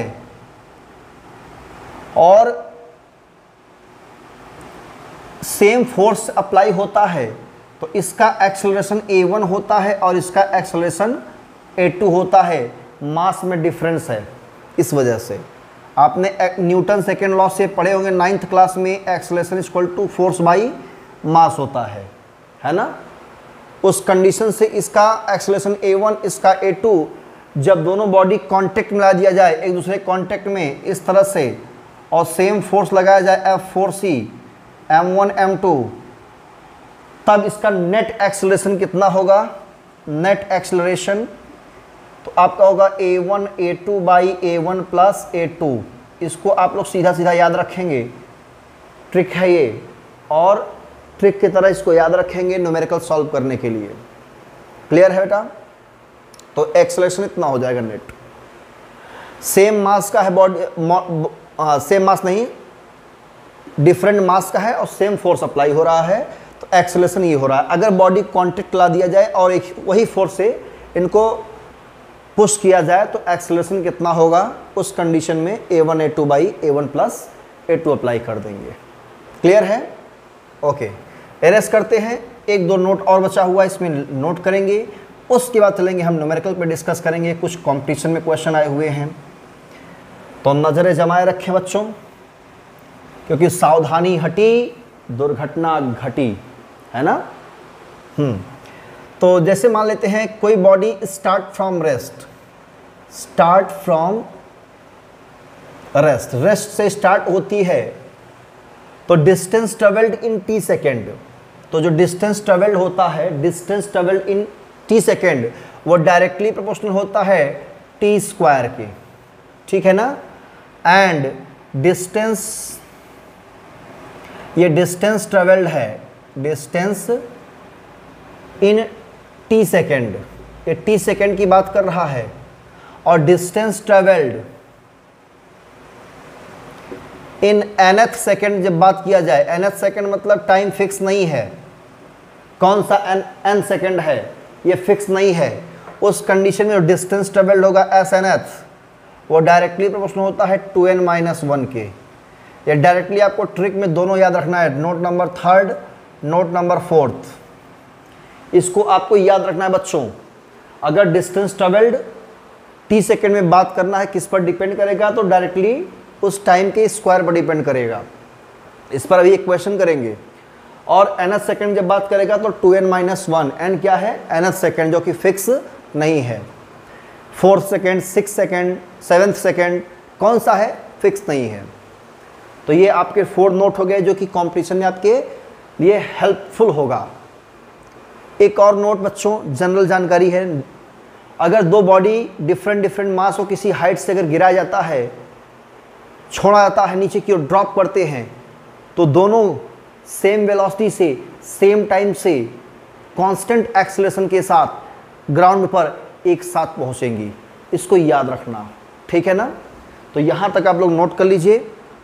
और सेम फोर्स अप्लाई होता है, तो इसका एक्सेलरेशन a1 होता है और इसका एक्सेलरेशन a2 होता है। मास में डिफरेंस है, इस वजह से आपने न्यूटन सेकेंड लॉ से पढ़े होंगे 9th क्लास में, acceleration equal to force by mass होता है ना। उस कंडीशन से इसका एक्सेलरेशन a1, इसका a2, जब दोनों बॉडी कांटेक्ट में ला दिया जाए एक दूसरे कांटेक्ट में इस तरह से और सेम फोर्स लगाया जाए F4C m1 m2, तब इसका नेट एक्सेलरेशन कितना होगा। नेट एक्सेलरेशन तो आपका होगा a1 a2 by a1 plus a2। इसको आप लोग सीधा सीधा याद रखेंगे, ट्रिक है ये, और ट्रिक की तरह इसको याद रखेंगे न्यूमेरिकल सॉल्व करने के लिए। क्लियर है बेटा। तो एक्सेलरेशन इतना हो जाएगा नेट। सेम मास का है बॉडी, सेम मास नहीं, डिफरेंट मास का है और सेम फोर्स अप्लाई हो रहा है, तो एक्सेलरेशन ये हो रहा है। अगर बॉडी कांटेक्ट ला दिया जाए और एक वही फोर्स से इनको पुश किया जाए तो एक्सेलरेशन कितना होगा। उस कंडीशन में a1 a2 by a1 plus a2 apply कर देंगे। क्लियर है। ओके, एरेस करते हैं। एक दो नोट और बचा हुआ है, इसमें नोट करेंगे, उसके बाद चलेंगे हम न्यूमेरिकल पे डिस्कस करेंगे। कुछ कंपटीशन में क्वेश्चन आए हुए हैं तो नज़रें जमाए रखें बच्चों, क्योंकि सावधानी हटी दुर्घटना घटी, है ना। तो जैसे मान लेते हैं कोई body start from rest, rest से स्टार्ट होती है, तो distance travelled in t second, तो जो डिस्टेंस ट्रेवल्ड होता है, distance travelled in t second, वो डायरेक्टली प्रोपोर्शनल होता है t स्क्वायर के, ठीक है ना। एंड डिस्टेंस, ये डिस्टेंस ट्रेवल्ड है, डिस्टेंस इन t सेकेंड, ये t सेकेंड की बात कर रहा है, और distance travelled in nth second जब बात किया जाए, nth सेकेंड मतलब टाइम फिक्स नहीं है, कौन सा n सेकेंड है ये फिक्स नहीं है। उस कंडीशन में डिस्टेंस ट्रेवल्ड होगा SNth, वो डायरेक्टली प्रोपोर्शनल होता है 2n-1 के। ये डायरेक्टली आपको ट्रिक में दोनों याद रखना है, नोट नंबर 3, नोट नंबर 4। इसको आपको याद रखना है बच्चों। अगर डिस्टेंस ट्रेवल्ड t सेकेंड में बात करना है, किस पर डिपेंड करेगा, तो डायरेक्टली उस टाइम के स्क्वायर पर डिपेंड करेगा। इस पर अभी एक क्वेश्चन करेंगे। और nth सेकेंड जब बात करेगा तो 2n-1, n क्या है, nth सेकेंड, जो कि फिक्स नहीं है। 4th second, 6th second, 7th second कौन सा है, फिक्स नहीं है। तो ये आपके 4 नोट हो गए जो कि कॉम्पिटिशन में आपके लिए हेल्पफुल होगा। एक और नोट बच्चों, जनरल जानकारी है। अगर दो बॉडी डिफरेंट मास को किसी हाइट से अगर गिराया जाता है, छोड़ा जाता है, नीचे की ओर ड्रॉप करते हैं, तो दोनों सेम वेलोसिटी से, सेम टाइम से, कांस्टेंट एक्सेलरेशन के साथ ग्राउंड पर एक साथ पहुंचेंगी। इसको याद रखना, ठीक है ना। तो यहां तक आप लोग नोट कर लीजिए।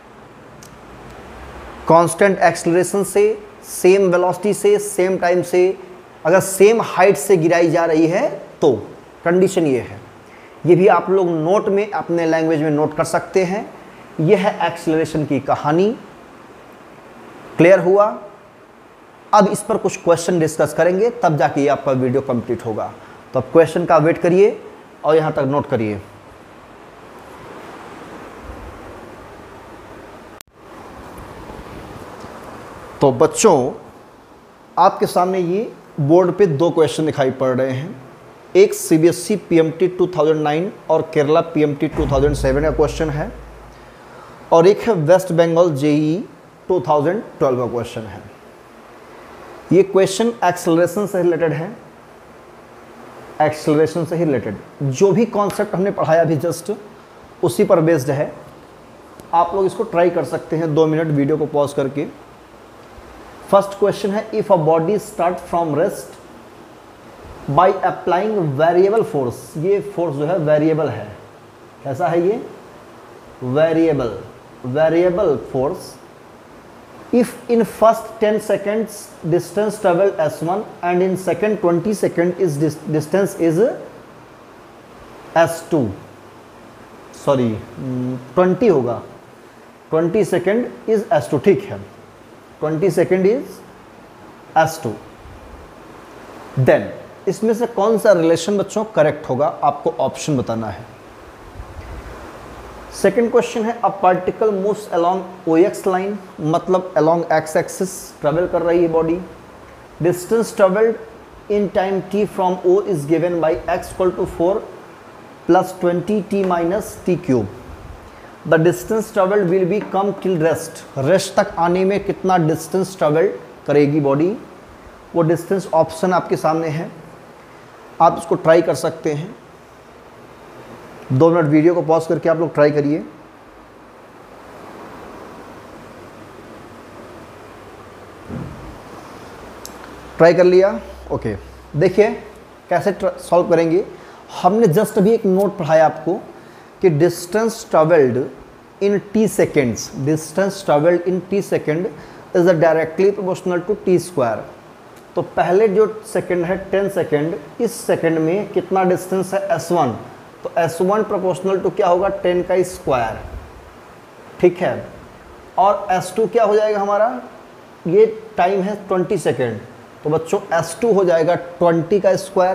कांस्टेंट एक्सेलरेशन से, सेम वेलोसिटी से, सेम टाइम से, अगर सेम हाइट से गिराई जा रही है तो कंडीशन ये है। ये भी आप लोग नोट में अपने लैंग्वेज में नोट कर सकते हैं। यह है एक्सेलरेशन की कहानी। क्लियर हुआ। अब इस पर कुछ क्वेश्चन डिस्कस करेंगे, तब जाके ये आपका वीडियो कंप्लीट होगा। तो अब क्वेश्चन का वेट करिए और यहां तक नोट करिए। तो बच्चों, आपके सामने ये बोर्ड पे 2 क्वेश्चन दिखाई पड़ रहे हैं। एक CBSE PMT 2009 और केरला PMT 2007 का क्वेश्चन है। और एक है वेस्ट बंगाल जेईई 2012 का क्वेश्चन है। ये क्वेश्चन एक्सेलरेशन से रिलेटेड है, एक्सेलरेशन से ही रिलेटेड जो भी कॉन्सेप्ट हमने पढ़ाया अभी जस्ट उसी पर बेस्ड है। आप लोग इसको ट्राई कर सकते हैं 2 मिनट वीडियो को पॉज करके। फर्स्ट क्वेश्चन है, if a body start from rest by applying variable force. ये फोर्स जो है वेरिएबल है, कैसा है ये, variable, variable force. If in first 10 seconds distance traveled s1 and in second 20 second is distance is s2, sorry 20 होगा, 20 second is s2, ठीक है, 20 सेकेंड इज s2। देन इसमें से कौन सा रिलेशन बच्चों करेक्ट होगा, आपको ऑप्शन बताना है। सेकेंड क्वेश्चन है, a particle moves along OX line, मतलब अलोंग x एक्सिस ट्रेवल कर रही है बॉडी। Distance travelled in time t from O is given by x equal to 4 plus 20t minus t cube. The distance travelled will be come till rest. Rest तक आने में कितना distance travel करेगी body, वो डिस्टेंस ऑप्शन आपके सामने है, आप इसको ट्राई कर सकते हैं। 2 मिनट वीडियो को पॉज करके आप लोग ट्राई करिए। ट्राई कर लिया, ओके। देखिए कैसे सॉल्व करेंगे। हमने जस्ट अभी एक नोट पढ़ाया आपको कि डिस्टेंस ट्रेवल्ड इन t सेकेंड्स, distance travelled in t second is directly proportional to t square. तो पहले जो सेकेंड है 10 सेकेंड, इस सेकेंड में कितना डिस्टेंस है s1, तो s1 प्रोपोर्शनल टू क्या होगा 10 का स्क्वायर, ठीक है। और s2 क्या हो जाएगा हमारा, ये टाइम है 20 सेकेंड, तो बच्चों s2 हो जाएगा 20 का स्क्वायर,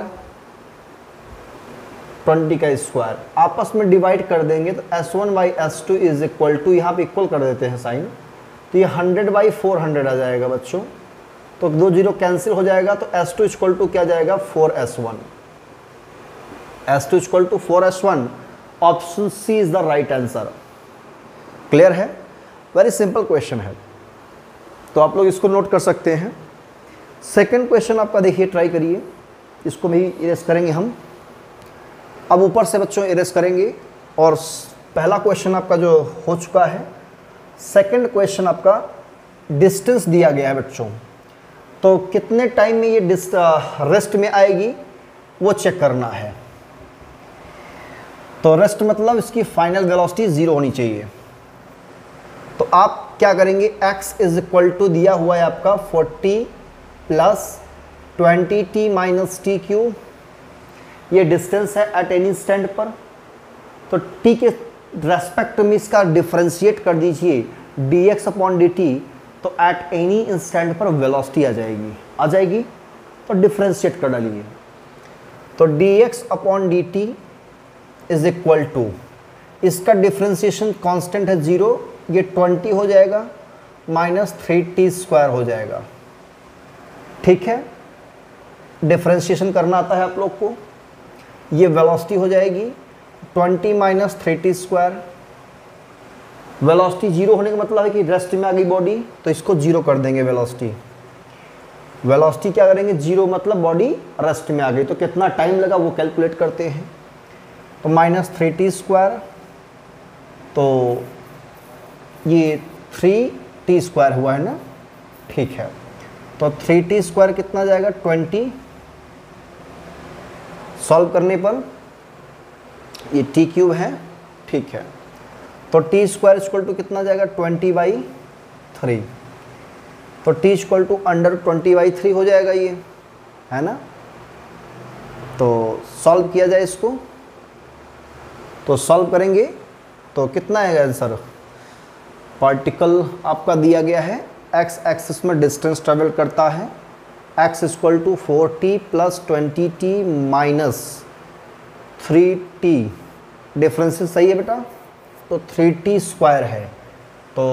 20 का स्क्वायर आपस में डिवाइड कर देंगे तो s1 by s2 is equal to, यहाँ पे इक्वल कर देते हैं साइन, तो ये 100 बाई 400 आ जाएगा बच्चों, तो 2 0 कैंसिल हो जाएगा, तो s2 इक्वल टू क्या जाएगा 4s1, s2 equal to 4s1। Option C is the right answer. Clear है, वेरी सिंपल क्वेश्चन है, तो आप लोग इसको नोट कर सकते हैं। सेकंड क्वेश्चन आपका देखिए, ट्राई करिए, इसको भी इरेज करेंगे हम। अब ऊपर से बच्चों इरेज करेंगे, और पहला क्वेश्चन आपका जो हो चुका है, सेकंड क्वेश्चन आपका डिस्टेंस दिया गया है बच्चों, तो कितने टाइम में ये रेस्ट में आएगी वो चेक करना है। तो रेस्ट मतलब इसकी फाइनल वेलोसिटी 0 होनी चाहिए। तो आप क्या करेंगे, x इज इक्वल टू दिया हुआ है आपका 40 plus 20t minus t cube, ये डिस्टेंस है एट एनी स्टैंड पर। तो t के रेस्पेक्ट में इसका डिफ्रेंशिएट कर दीजिए dx अपॉन dt, तो एट एनी इंस्टेंट पर वेलोसिटी आ जाएगी, तो डिफ्रेंशिएट कर डालिए। तो dx upon dt is equal to, इसका डिफ्रेंशिएशन कांस्टेंट है 0, ये 20 हो जाएगा माइनस 3t स्क्वायर हो जाएगा, ठीक है। डिफ्रेंशिएशन करना आता है आप लोग को, ये वेलोसिटी हो जाएगी 20 माइनस 3t स्क्वायर। वेलोसिटी 0 होने का मतलब है कि रेस्ट में आ गई बॉडी, तो इसको 0 कर देंगे वेलोसिटी। वेलोसिटी क्या करेंगे 0, मतलब बॉडी रेस्ट में आ गई। तो कितना टाइम लगा वो कैलकुलेट करते हैं, तो माइनस 3t स्क्वायर, तो ये 3t स्क्वायर हुआ है ना, ठीक है। तो 3t स्क्वायर कितना जाएगा 20, सॉल्व करने पर ये t क्यूब है, ठीक है। तो t स्क्वायर इक्वल टू कितना जाएगा 20/3, तो t इक्वल टू अंडर 20/3 हो जाएगा, ये है ना। तो सॉल्व किया जाए इसको, तो सॉल्व करेंगे तो कितना आएगा आंसर। पार्टिकल आपका दिया गया है, x एक्सिस में डिस्टेंस ट्रेवल करता है, x equal to 4t plus 20t minus 3t, difference सही है बेटा, तो 3t स्क्वायर है, तो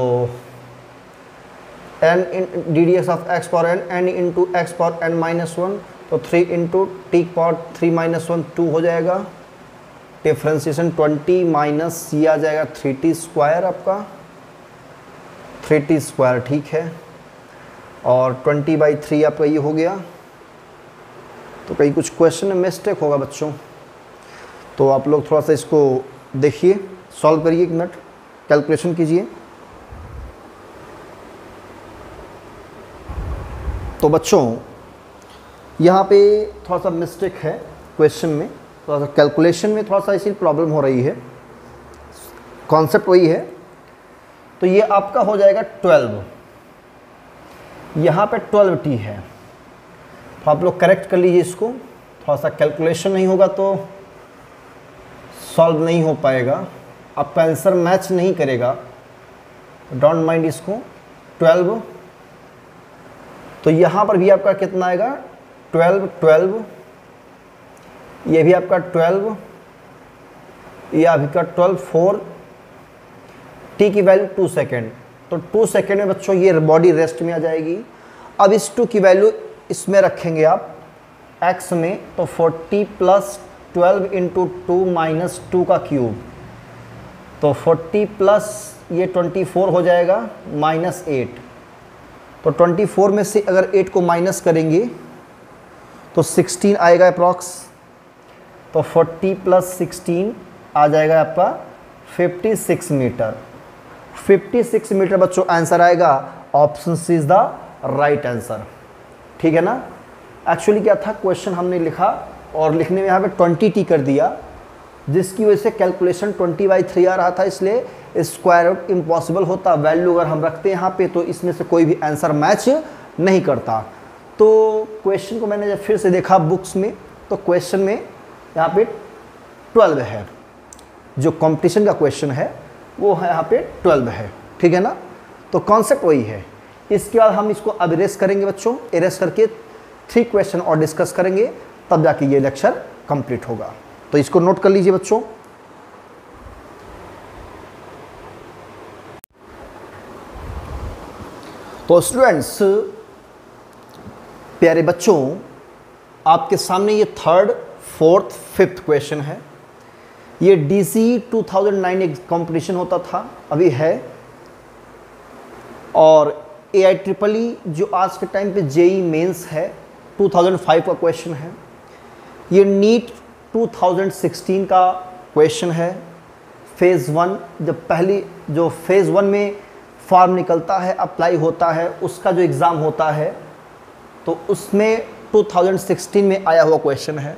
n d d s of x power n into x power n minus 1, तो 3 इंटू टी पावर 3 माइनस 1 2 हो जाएगा। डिफ्रेंसिएशन 20 माइनस ये आ जाएगा 3t स्क्वायर आपका, 3t² ठीक है, और 20/3 आपका ये हो गया। तो कहीं कुछ क्वेश्चन में मिस्टेक होगा बच्चों, तो आप लोग थोड़ा सा इसको देखिए, सॉल्व करिए, 1 मिनट कैलकुलेशन कीजिए। तो बच्चों यहाँ पे थोड़ा सा मिस्टेक है क्वेश्चन में, थोड़ा सा कैलकुलेशन में थोड़ा सा इसी प्रॉब्लम हो रही है, कॉन्सेप्ट वही है। तो ये आपका हो जाएगा 12, यहाँ पे 12t है, तो आप लोग करेक्ट कर लीजिए इसको। थोड़ा सा कैलकुलेशन नहीं होगा तो सॉल्व नहीं हो पाएगा, आपका आंसर मैच नहीं करेगा, डोंट माइंड इसको। 12, तो यहाँ पर भी आपका कितना आएगा 12, 12, ये भी आपका 12, ये आपका 12, 4, t की वैल्यू 2 सेकेंड, तो 2 सेकेंड में बच्चों ये बॉडी रेस्ट में आ जाएगी। अब इस 2 की वैल्यू इसमें रखेंगे आप x में, तो 40 + 12 × 2 - 2 का क्यूब, तो 40 प्लस ये 24 हो जाएगा -8, तो 24 में से अगर 8 को माइनस करेंगे तो 16 आएगा अप्रॉक्स, तो 40 + 16 आ जाएगा आपका 56 मीटर। 56 मीटर बच्चों आंसर आएगा, option C is the right answer, ठीक है ना। एक्चुअली क्या था, क्वेश्चन हमने लिखा और लिखने में यहाँ पे 20t कर दिया, जिसकी वजह से कैलकुलेशन 20/3 आ रहा था, इसलिए स्क्वायर रूट इम्पॉसिबल होता। वैल्यू अगर हम रखते हैं यहाँ पे तो इसमें से कोई भी आंसर मैच नहीं करता। तो क्वेश्चन को मैंने जब फिर से देखा बुक्स में, तो क्वेश्चन में यहाँ पे 12 है, जो कंपटीशन का क्वेश्चन है वो है यहाँ पे 12 है, ठीक है ना। तो कॉन्सेप्ट वही है। इसके बाद हम इसको अब इरेज करेंगे बच्चों, इरेज करके 3 क्वेश्चन और डिस्कस करेंगे, तब जाके ये लेक्चर कंप्लीट होगा। तो इसको नोट कर लीजिए बच्चों। तो स्टूडेंट्स, प्यारे बच्चों, आपके सामने ये 3rd, 4th, 5th क्वेश्चन है। ये DC 2009 एक कंपटीशन होता था, अभी है, और AIEEE जो आज के टाइम पे JEE मेंस है 2005 का क्वेश्चन है। ये नीट 2016 का क्वेश्चन है। फेज़ 1, जब पहली जो फेज़ 1 में फॉर्म निकलता है, अप्लाई होता है, उसका जो एग्ज़ाम होता है, तो उसमें 2016 में आया हुआ क्वेश्चन है।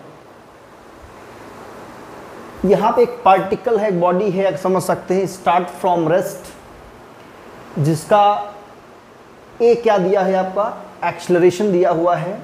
यहाँ पे एक पार्टिकल है, एक बॉडी है, आप समझ सकते हैं, स्टार्ट फ्रॉम रेस्ट, जिसका ए क्या दिया है आपका, एक्सेलरेशन दिया हुआ है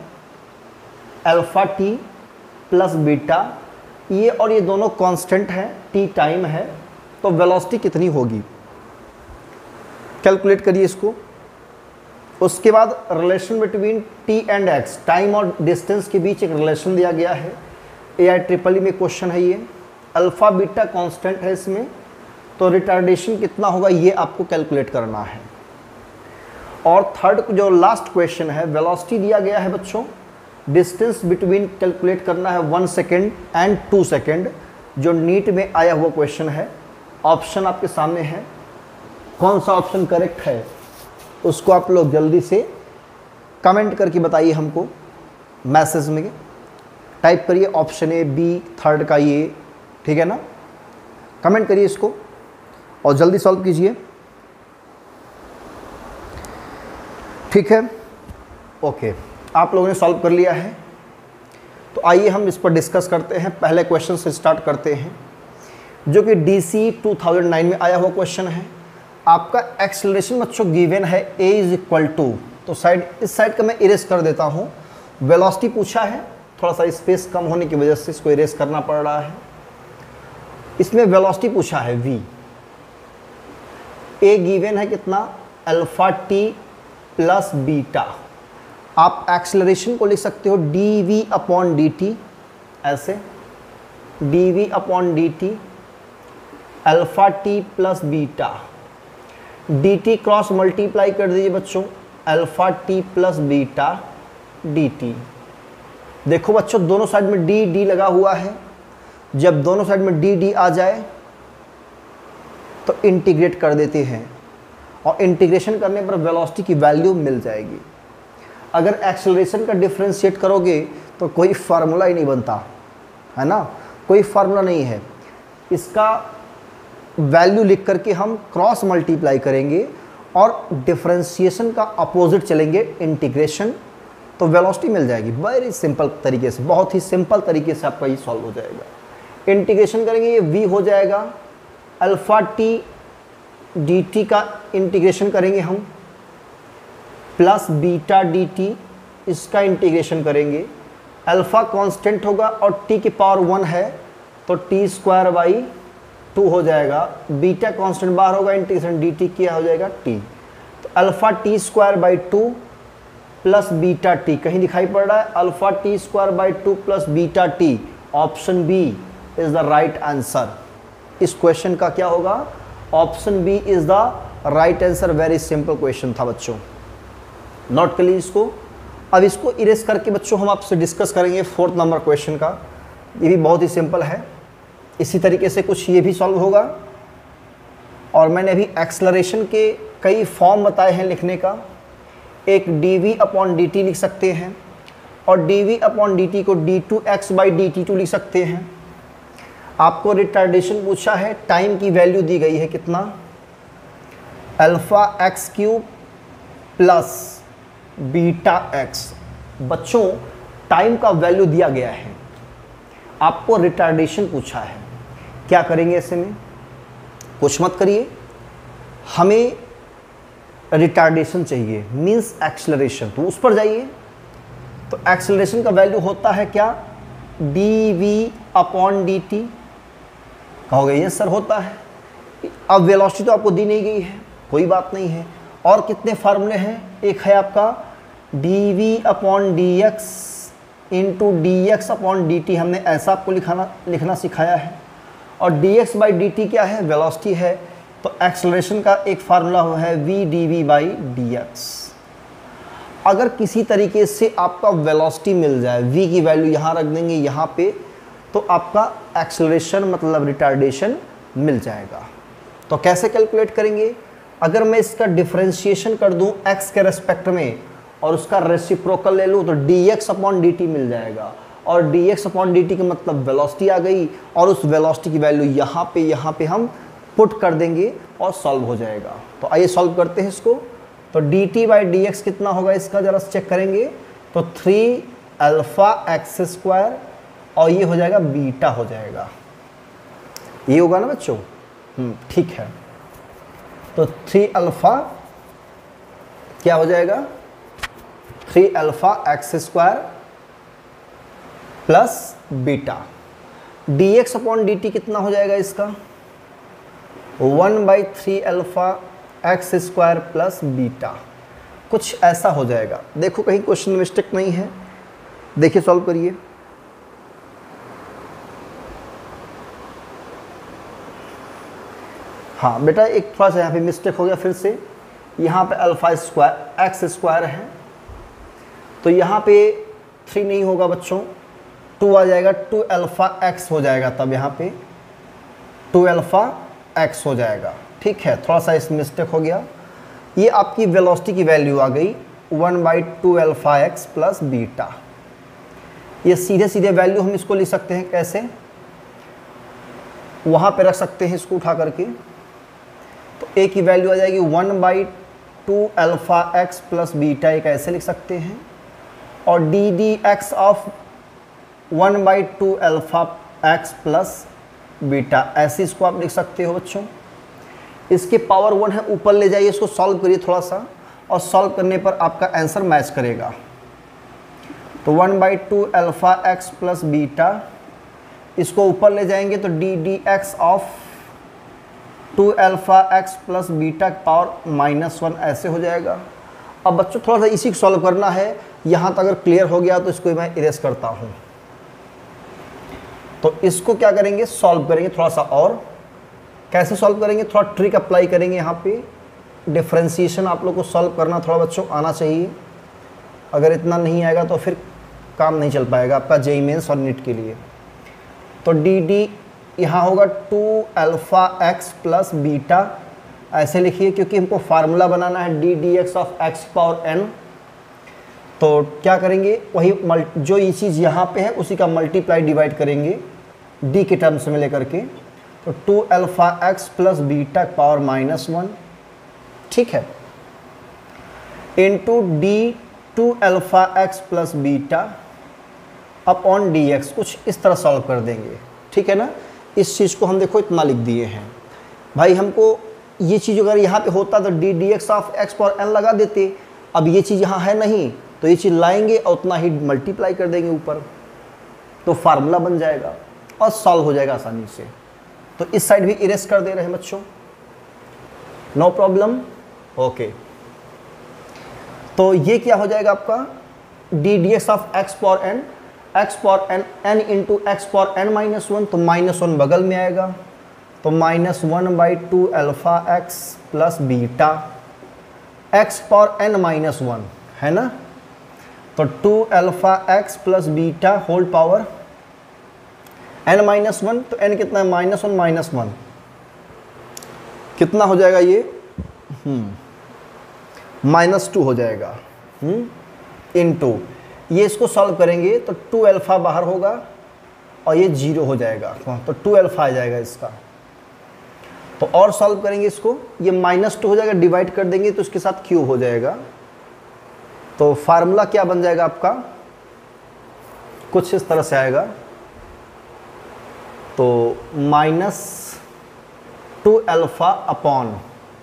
αt + बीटा, ये और ये दोनों कांस्टेंट है, t टाइम है, तो वेलोसिटी कितनी होगी कैलकुलेट करिए इसको। उसके बाद relation between t and x, time और डिस्टेंस के बीच एक रिलेशन दिया गया है, AIEEE में क्वेश्चन है ये। अल्फा बीटा कांस्टेंट है इसमें, तो रिटार्डेशन कितना होगा ये आपको कैलकुलेट करना है। और 3rd जो लास्ट क्वेश्चन है, वेलोसिटी दिया गया है बच्चों, डिस्टेंस बिटवीन कैलकुलेट करना है 1 सेकेंड एंड 2 सेकेंड, जो नीट में आया हुआ क्वेश्चन है। ऑप्शन आपके सामने है, कौन सा ऑप्शन करेक्ट है उसको आप लोग जल्दी से कमेंट करके बताइए हमको, मैसेज में टाइप करिए ऑप्शन ए, बी, 3rd का ये, ठीक है ना। कमेंट करिए इसको और जल्दी सॉल्व कीजिए, ठीक है। ओके, आप लोगों ने सॉल्व कर लिया है, तो आइए हम इस पर डिस्कस करते हैं। पहले क्वेश्चन से स्टार्ट करते हैं, जो कि DC 2009 में आया हुआ क्वेश्चन है। आपका एक्सेलरेशन बच्चों गिवन है a = तो साइड इस साइड का मैं इरेज कर देता हूँ। वेलोसिटी पूछा है, थोड़ा सा स्पेस कम होने की वजह से इसको इरेज करना पड़ रहा है। इसमें वेलोसिटी पूछा है v, a गिवन है कितना, αt + बीटा। आप एक्सेलरेशन को लिख सकते हो dv/dt, ऐसे dv/dt αt + beta, dt cross multiply कर दीजिए बच्चों, αt + बीटा dt। देखो बच्चों, दोनों साइड में d लगा हुआ है, जब दोनों साइड में d आ जाए तो इंटीग्रेट कर देते हैं, और इंटीग्रेशन करने पर वेलोसिटी की वैल्यू मिल जाएगी। अगर एक्सेलरेशन का डिफरेंशिएट करोगे तो कोई फार्मूला ही नहीं बनता, है ना, कोई फार्मूला नहीं है। इसका वैल्यू लिख करके हम क्रॉस मल्टीप्लाई करेंगे और डिफरेंशिएशन का अपोजिट चलेंगे, इंटीग्रेशन, तो वेलोसिटी मिल जाएगी। वेरी सिंपल तरीके से, बहुत ही सिंपल तरीके से आपका ये सॉल्व हो जाएगा। इंटीग्रेशन करेंगे, ये v हो जाएगा, अल्फा टी डी टी का इंटीग्रेशन करेंगे हम, प्लस बीटा डी टी, इसका इंटीग्रेशन करेंगे। अल्फा कांस्टेंट होगा और t की पावर 1 है तो टी स्क्वायर बाई 2 हो जाएगा। बीटा कांस्टेंट बाहर होगा, इंटीग्रेशन डी टी क्या हो जाएगा t, तो alpha t square by 2 plus beta t, कहीं दिखाई पड़ रहा है, alpha t square by 2 plus beta t, option B is the right answer. इस क्वेश्चन का क्या होगा, option B is the right answer. Very simple question था बच्चों, नोट कर लीजिए इसको। अब इसको इरेज करके बच्चों हम आपसे डिस्कस करेंगे 4th नंबर क्वेश्चन का। ये भी बहुत ही सिंपल है, इसी तरीके से कुछ ये भी सॉल्व होगा। और मैंने अभी एक्सेलरेशन के कई फॉर्म बताए हैं लिखने का। एक dv अपॉन dt लिख सकते हैं और dv अपॉन dt को d2x बाई dt2 लिख सकते हैं। आपको रिटार्डेशन पूछा है, टाइम की वैल्यू दी गई है कितना, alpha x cube plus beta x. बच्चों टाइम का वैल्यू दिया गया है, आपको रिटार्डेशन पूछा है, क्या करेंगे ऐसे में, कुछ मत करिए, हमें रिटार्डेशन चाहिए, मींस एक्सेलरेशन, तो उस पर जाइए। तो एक्सेलरेशन का वैल्यू होता है क्या, dv अपॉन dt। कहोगे ये सर होता है, अब वेलोसिटी तो आपको दी नहीं गई है, कोई बात नहीं है। और कितने फार्मूले हैं, एक है आपका dv upon dx into dx upon dt, हमने ऐसा आपको लिखना सिखाया है। और dx बाई dt क्या है, वेलोसिटी है, तो एक्सेलरेशन का एक फार्मूला है v dv बाई dx। अगर किसी तरीके से आपका वेलोसिटी मिल जाए, v की वैल्यू यहाँ रख देंगे यहाँ पे, तो आपका एक्सेलरेशन मतलब रिटार्डेशन मिल जाएगा। तो कैसे कैलकुलेट करेंगे, अगर मैं इसका डिफरेंशिएशन कर दूं x के रेस्पेक्ट में और उसका रेसिप्रोकल ले लूँ तो dx अपॉन dt मिल जाएगा। और dx अपॉन dt का मतलब वेलोसिटी आ गई, और उस वेलोसिटी की वैल्यू यहाँ पे हम पुट कर देंगे और सॉल्व हो जाएगा। तो आइए सॉल्व करते हैं इसको। तो dt बाई dx कितना होगा इसका जरा चेक करेंगे, तो 3 अल्फा एक्स स्क्वायर और ये हो जाएगा बीटा हो जाएगा, ये होगा ना बच्चों, ठीक है। तो 3 अल्फा क्या हो जाएगा, 3 alpha x square plus beta, dx upon dt कितना हो जाएगा इसका, 1/3 alpha x square plus beta, कुछ ऐसा हो जाएगा। देखो कहीं क्वेश्चन मिस्टेक नहीं है, देखिए सॉल्व करिए। हाँ बेटा एक थोड़ा सा यहाँ पे मिस्टेक हो गया फिर से, यहाँ पे अल्फा स्क्वायर एक्स स्क्वायर है तो यहाँ पे 3 नहीं होगा बच्चों, 2 आ जाएगा, 2 अल्फा एक्स हो जाएगा, तब यहाँ पे 2 अल्फा एक्स हो जाएगा, ठीक है। थोड़ा सा इस मिस्टेक हो गया। ये आपकी वेलोसिटी की वैल्यू आ गई 1/2 अल्फा एक्स प्लस बीटा। ये सीधे सीधे वैल्यू हम इसको लिख सकते हैं, कैसे, वहाँ पे रख सकते हैं इसको उठा करके, तो ए की वैल्यू आ जाएगी 1/2 अल्फा एक्स प्लस बीटा, एक ऐसे लिख सकते हैं। और d d x of 1/2 alpha x plus beta, ऐसे इसको आप लिख सकते हो बच्चों। इसके पावर 1 है, ऊपर ले जाइए, इसको सॉल्व करिए थोड़ा सा, और सॉल्व करने पर आपका आंसर मैच करेगा। तो 1/2 अल्फा एक्स प्लस बीटा, इसको ऊपर ले जाएंगे तो d d x of 2 alpha x plus beta power -1 ऐसे हो जाएगा। अब बच्चों थोड़ा सा इसी को सॉल्व करना है, यहाँ तक अगर क्लियर हो गया तो इसको मैं इरेज करता हूँ। तो इसको क्या करेंगे, सॉल्व करेंगे थोड़ा सा, और कैसे सॉल्व करेंगे, थोड़ा ट्रिक अप्लाई करेंगे। यहाँ पे डिफरेंशिएशन आप लोग को सॉल्व करना थोड़ा बच्चों आना चाहिए, अगर इतना नहीं आएगा तो फिर काम नहीं चल पाएगा आपका जेईई मेंस और नीट के लिए। तो डी डी यहाँ होगा 2 अल्फा एक्स प्लस बीटा, ऐसे लिखिए क्योंकि हमको फार्मूला बनाना है d d x of x power n. तो क्या करेंगे, वही जो ये चीज़ यहाँ पे है उसी का मल्टीप्लाई डिवाइड करेंगे डी के टर्म्स में लेकर के। तो 2 alpha x plus beta power -1, ठीक है, into d 2 alpha x plus beta upon d x, कुछ इस तरह सॉल्व कर देंगे, ठीक है ना। इस चीज़ को हम देखो इतना लिख दिए हैं भाई। हमको ये चीज़ अगर यहाँ पे होता तो d d x of x power n लगा देते। अब ये चीज़ यहाँ है नहीं तो ये चीज़ लाएंगे और उतना ही मल्टीप्लाई कर देंगे ऊपर, तो फार्मूला बन जाएगा और सॉल्व हो जाएगा आसानी से। तो इस साइड भी इरेज कर दे रहे हैं बच्चों, नो प्रॉब्लम, ओके। तो ये क्या हो जाएगा आपका d d x of x power n n into x power n -1, तो -1 बगल में आएगा, तो -1/2 alpha x plus beta x power n -1 है ना। तो 2 alpha x plus beta whole power n -1, तो n कितना है -1 -1 कितना हो जाएगा ये -2 हो जाएगा इनटू ये इसको सॉल्व करेंगे तो 2 अल्फा बाहर होगा और ये 0 हो जाएगा, तो 2 अल्फा आ जाएगा इसका। तो और सॉल्व करेंगे इसको, ये -2 हो जाएगा, डिवाइड कर देंगे तो इसके साथ क्यूब हो जाएगा। तो फार्मूला क्या बन जाएगा आपका, कुछ इस तरह से आएगा। तो -2 alpha upon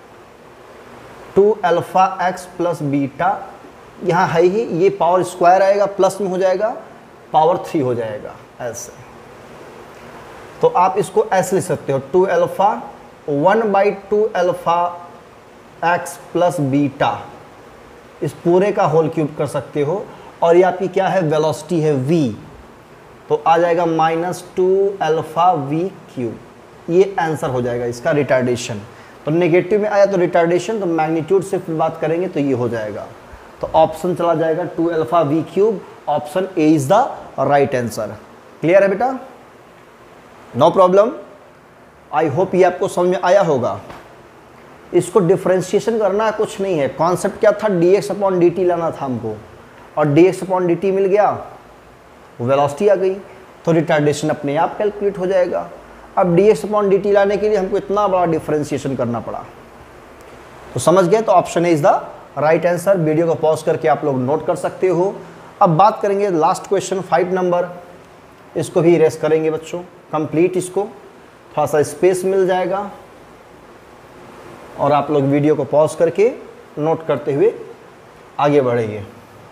2 alpha x plus beta, यहाँ है ही, ये पावर स्क्वायर आएगा, प्लस में हो जाएगा, पावर 3 हो जाएगा ऐसे। तो आप इसको ऐसे लिख सकते हो 2 alpha 1/2 alpha x plus beta, इस पूरे का होल क्यूब कर सकते हो। और ये आपकी क्या है, वेलोसिटी है v, तो आ जाएगा -2 अल्फा v क्यूब। ये आंसर हो जाएगा इसका रिटार्डेशन। तो नेगेटिव में आया तो रिटार्डेशन, तो मैग्नीट्यूड से फिर बात करेंगे तो ये हो जाएगा। तो ऑप्शन चला जाएगा 2 alpha v cube, option A is the right answer. Clear है बेटा, नो प्रॉब्लम। आई होप ये आपको समझ में आया होगा। इसको डिफ्रेंशिएशन करना कुछ नहीं है, कॉन्सेप्ट क्या था, dx अपॉन dt लाना था हमको, और dx अपॉन dt मिल गया, वेलोसिटी आ गई, तो रिटार्डेशन अपने आप कैलकुलेट हो जाएगा। अब dx अपॉन dt लाने के लिए हमको इतना बड़ा डिफ्रेंशिएशन करना पड़ा। तो समझ गए, तो option A is the right answer. Video को पॉज करके आप लोग नोट कर सकते हो। अब बात करेंगे लास्ट क्वेश्चन 5 नंबर, इसको भी इरेज करेंगे बच्चों कंप्लीट, इसको थोड़ा सा स्पेस मिल जाएगा और आप लोग वीडियो को पॉज करके नोट करते हुए आगे बढ़ेंगे।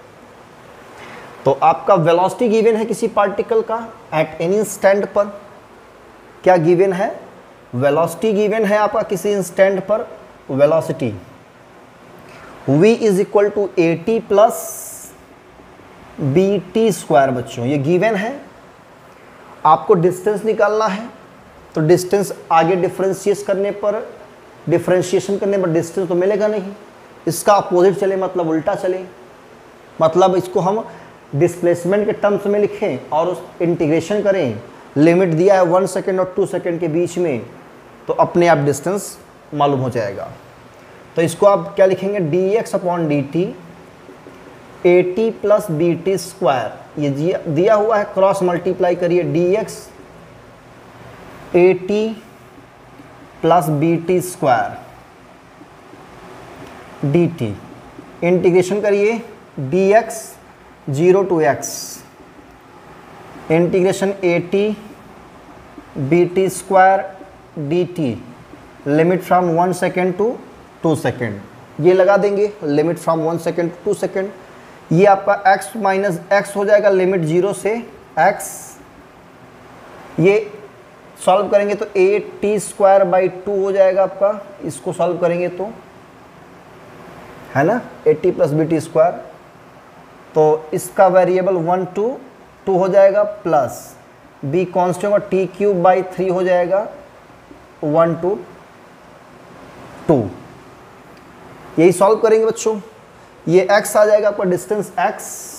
तो आपका वेलोसिटी गिवन है किसी पार्टिकल का एट एनी इंस्टेंट पर, क्या गिवन है, वेलोसिटी गिवन है आपका किसी इंस्टेंट पर, velocity v is equal to AT plus BT square. बच्चों ये गिवन है, आपको डिस्टेंस निकालना है, तो डिस्टेंस आगे डिफ्रेंशिएशन करने पर डिस्टेंस तो मिलेगा नहीं, इसका अपोजिट चले मतलब उल्टा चले, मतलब इसको हम डिस्प्लेसमेंट के टर्म्स में लिखें और उस इंटीग्रेशन करें, लिमिट दिया है 1 सेकेंड और 2 सेकेंड के बीच में, तो अपने आप डिस्टेंस मालूम हो जाएगा। तो इसको आप क्या लिखेंगे, dx upon dt AT plus BT square, ये दिया हुआ है, क्रॉस मल्टीप्लाई करिए, dx AT plus BT square dt, integration करिए dx 0 to x, integration AT BT square dt, limit from 1 second to 2 second, ये लगा देंगे, limit from 1 second to 2 second. ये आपका x माइनस एक्स हो जाएगा, लिमिट 0 से x, ये सॉल्व करेंगे तो AT स्क्वायर बाई 2 हो जाएगा आपका, इसको सॉल्व करेंगे तो, है ना, AT प्लस BT स्क्वायर। तो इसका वेरिएबल 1 to 2 हो जाएगा, प्लस b कॉन्स्टेंट होगा t क्यूब बाई 3 हो जाएगा 1 to 2। यही सॉल्व करेंगे बच्चों। ये x आ जाएगा आपका डिस्टेंस x,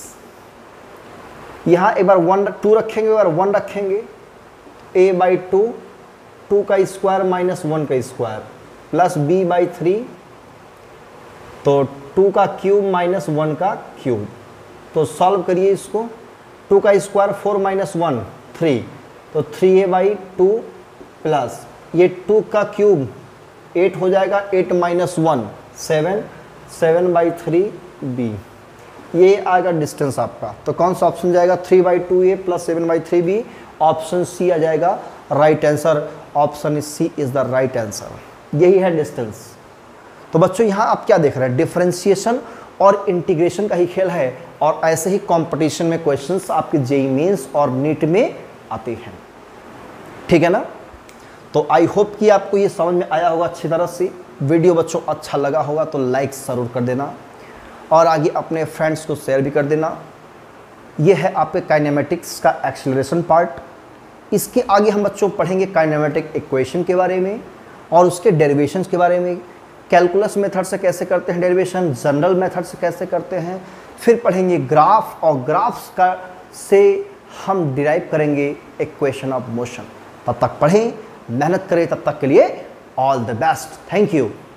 यहाँ एक बार 2 रखेंगे, एक बार 1 रखेंगे, a बाई 2, 2 का स्क्वायर माइनस 1 का स्क्वायर, प्लस बी बाई 3, तो 2 का क्यूब माइनस 1 का क्यूब। तो सॉल्व करिए इसको, 2 का स्क्वायर 4 माइनस 1 3, तो 3a बाई 2 प्लस ये 2 का क्यूब 8 हो जाएगा, 8 माइनस 1 7, 7 बाई 3 b। ये आएगा डिस्टेंस आपका। तो कौन सा ऑप्शन जाएगा, 3 by 2a plus 7 by 3 b, option C आ जाएगा right answer. Option C is the right answer. यही है डिस्टेंस। तो बच्चों यहाँ आप क्या देख रहे हैं, डिफरेंशिएशन और इंटीग्रेशन का ही खेल है, और ऐसे ही कंपटीशन में क्वेश्चंस आपके जेईई मेंस और नीट में आते हैं, ठीक है ना। तो आई होप कि आपको ये समझ में आया होगा अच्छी तरह से। वीडियो बच्चों अच्छा लगा होगा तो लाइक ज़रूर कर देना, और आगे अपने फ्रेंड्स को शेयर भी कर देना। ये है आपके काइनेमेटिक्स का एक्सेलरेशन पार्ट। इसके आगे हम बच्चों पढ़ेंगे काइनेमेटिक इक्वेशन के बारे में और उसके डेरिवेशंस के बारे में, कैलकुलस मेथड से कैसे करते हैं डेरिवेशन, जनरल मेथड से कैसे करते हैं। फिर पढ़ेंगे ग्राफ, और ग्राफ्स का से हम डिराइव करेंगे इक्वेशन ऑफ मोशन। तब तक पढ़ें, मेहनत करें, तब तक के लिए all the best. Thank you.